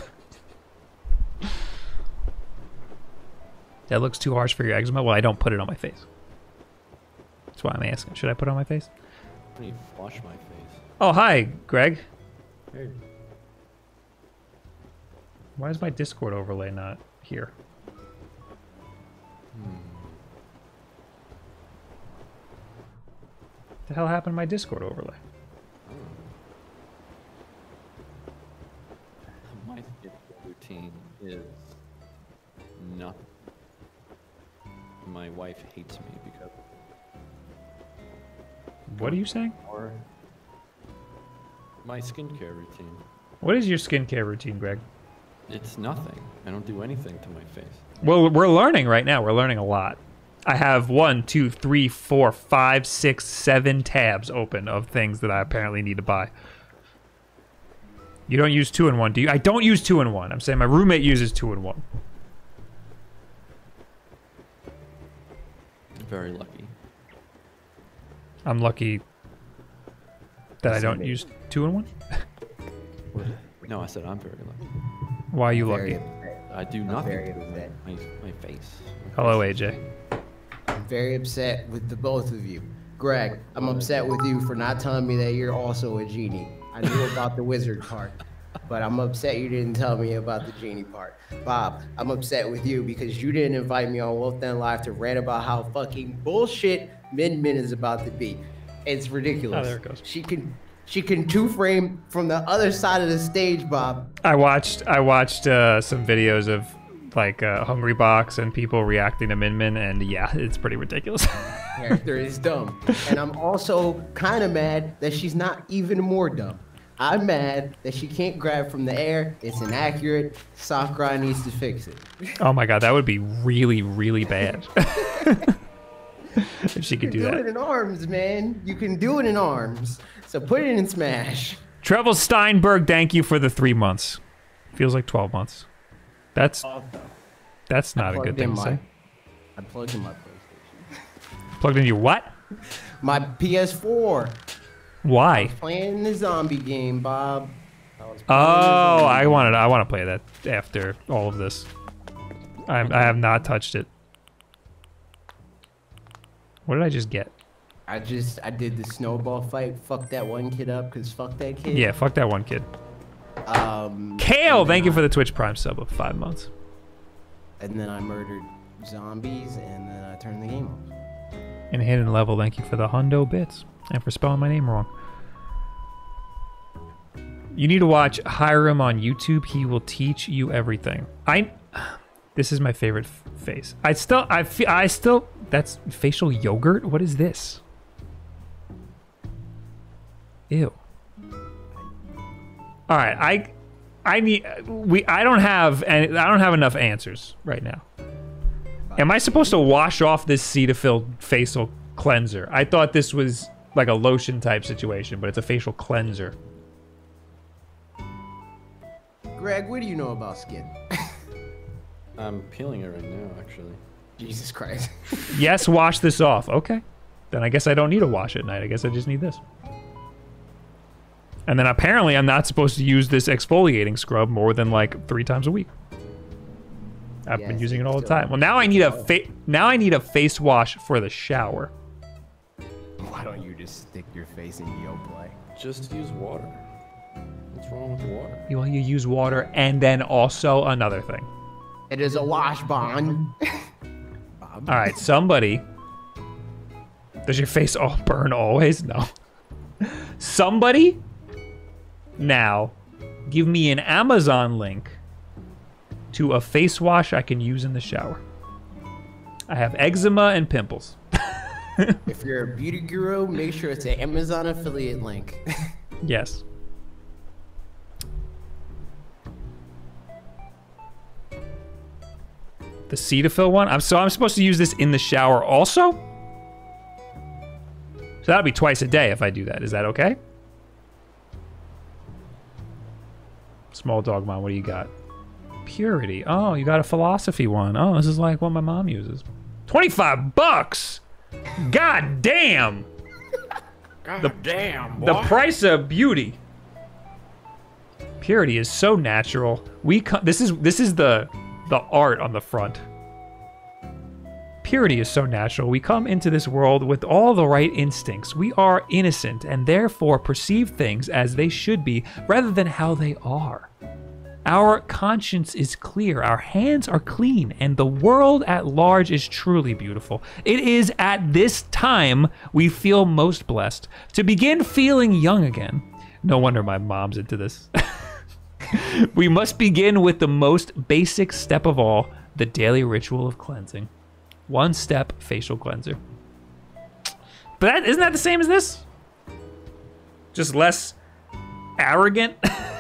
That looks too harsh for your eczema. Well, I don't put it on my face. That's why I'm asking. Should I put it on my face? I need to wash my face. Oh, hi, Greg. Hey. Why is my Discord overlay not here? Hmm. What the hell happened to my Discord overlay? My skincare routine is nothing. My wife hates me because. What are you saying? Or my skincare routine. What is your skincare routine, Greg? It's nothing. I don't do anything to my face. Well, we're learning right now. We're learning a lot. I have one, two, three, four, five, six, seven tabs open of things that I apparently need to buy. You don't use two in one, do you? I don't use two in one. I'm saying my roommate uses two in one. Very lucky. I'm lucky that I don't use two in one. No, I said I'm very lucky. Why are you Very lucky? upset. I do I'm nothing very to upset. my, my face. Hello, A J. I'm very upset with the both of you. Greg, I'm upset with you for not telling me that you're also a genie. I knew about the wizard part, but I'm upset you didn't tell me about the genie part. Bob, I'm upset with you because you didn't invite me on Wolf Den Live to rant about how fucking bullshit Min Min is about to be. It's ridiculous. Oh, there it goes. She can she can two frame from the other side of the stage, Bob. I watched I watched uh, some videos of like uh, Hungry Box and people reacting to Min Min, and yeah, it's pretty ridiculous. Character is dumb. And I'm also kind of mad that she's not even more dumb. I'm mad that she can't grab from the air. It's inaccurate. Sakurai needs to fix it. Oh my god, that would be really, really bad. If she You could can do do that. it in arms, man. You can do it in arms. So put it in Smash. Trevel Steinberg, thank you for the three months. Feels like twelve months. That's that's not a good Plugged in thing to my- say. I plugged in my PlayStation. Plugged in your what? My P S four. Why? Playing the zombie game, Bob. I was playing the Oh, zombie I game. wanted. I want to play that after all of this. I I have not touched it. What did I just get? I just, I did the snowball fight. Fuck that one kid up, because fuck that kid. Yeah, fuck that one kid. Um, Kale, and thank then you for I- the Twitch Prime sub of five months. And then I murdered zombies, and then I turned the game off. And Hidden Level, thank you for the hundo bits and for spelling my name wrong. You need to watch Hiram on YouTube. He will teach you everything. I. This is my favorite f- face. I still, I feel, I still. That's facial yogurt. What is this? Ew. All right, I, I need. We. I don't have. Any, I don't have enough answers right now. Am I supposed to wash off this Cetaphil facial cleanser? I thought this was like a lotion type situation, but it's a facial cleanser. Greg, what do you know about skin? I'm peeling it right now, actually. Jesus Christ. Yes, wash this off. Okay. Then I guess I don't need to wash at night. I guess I just need this. And then apparently I'm not supposed to use this exfoliating scrub more than like three times a week. I've been Yes, using it it's all the still- time. Well, now I need a fa- now I need a face wash for the shower. Why don't you just stick your face in Yoplait? Just use water. What's wrong with the water? Well, you use water and then also another thing. It is a wash bond. Bob. All right, somebody. Does your face all burn always? No. Somebody now give me an Amazon link to a face wash I can use in the shower. I have eczema and pimples. If you're a beauty guru, make sure it's an Amazon affiliate link. Yes. The Cetaphil one? I'm so I'm supposed to use this in the shower also? So that'll be twice a day if I do that. Is that okay? Small dog mom, what do you got? Purity. Oh, you got a philosophy one. Oh, this is like what my mom uses. twenty-five bucks. God damn. God The- damn, boy. The price of beauty. Purity is so natural. We co- this is this is the the art on the front. Purity is so natural. We come into this world with all the right instincts. We are innocent and therefore perceive things as they should be rather than how they are. Our conscience is clear, our hands are clean, and the world at large is truly beautiful. It is at this time we feel most blessed to begin feeling young again. No wonder my mom's into this. We must begin with the most basic step of all, the daily ritual of cleansing. One step facial cleanser. But that, isn't that the same as this? Just less arrogant?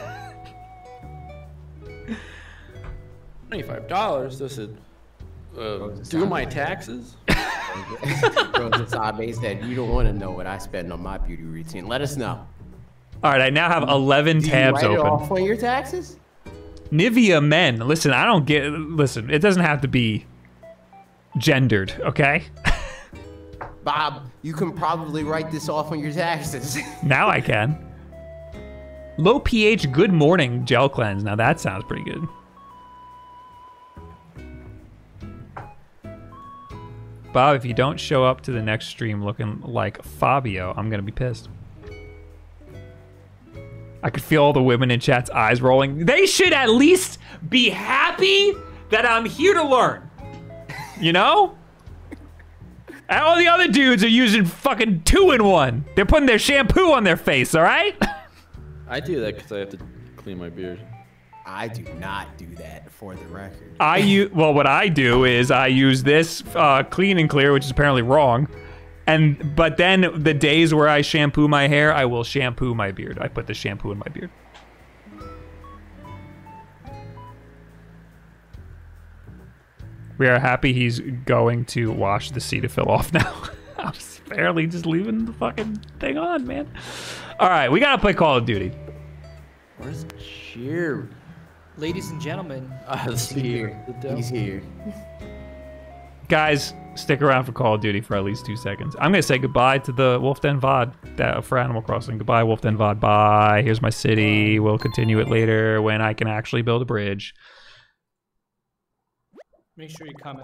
twenty-five dollars. Does it uh, do my taxes? Rosa Sabe said, you don't want to know what I spend on my beauty routine. Let us know. All right, I now have eleven Do tabs you write open. it off on your taxes? Nivea Men. Listen, I don't get. Listen, it doesn't have to be gendered, okay? Bob, you can probably write this off on your taxes. Now I can. Low pH Good Morning Gel Cleanse. Now that sounds pretty good. Bob, if you don't show up to the next stream looking like Fabio, I'm gonna be pissed. I could feel all the women in chat's eyes rolling. They should at least be happy that I'm here to learn. You know? And all the other dudes are using fucking two in one. They're putting their shampoo on their face, all right? I do that because I have to clean my beard. I do not do that, for the record. I use, well, what I do is I use this uh, Clean and Clear, which is apparently wrong. And but then the days where I shampoo my hair, I will shampoo my beard. I put the shampoo in my beard. We are happy he's going to wash the Cetaphil off now. I'm just barely just leaving the fucking thing on, man. All right, we gotta play Call of Duty. Where's Cheer? Ladies and gentlemen, Ah, the He's spear. here. The devil. He's here. Guys, stick around for Call of Duty for at least two seconds. I'm gonna say goodbye to the Wolf Den V O D that, for Animal Crossing. Goodbye, Wolf Den V O D. Bye. Here's my city. We'll continue it later when I can actually build a bridge. make sure you comment.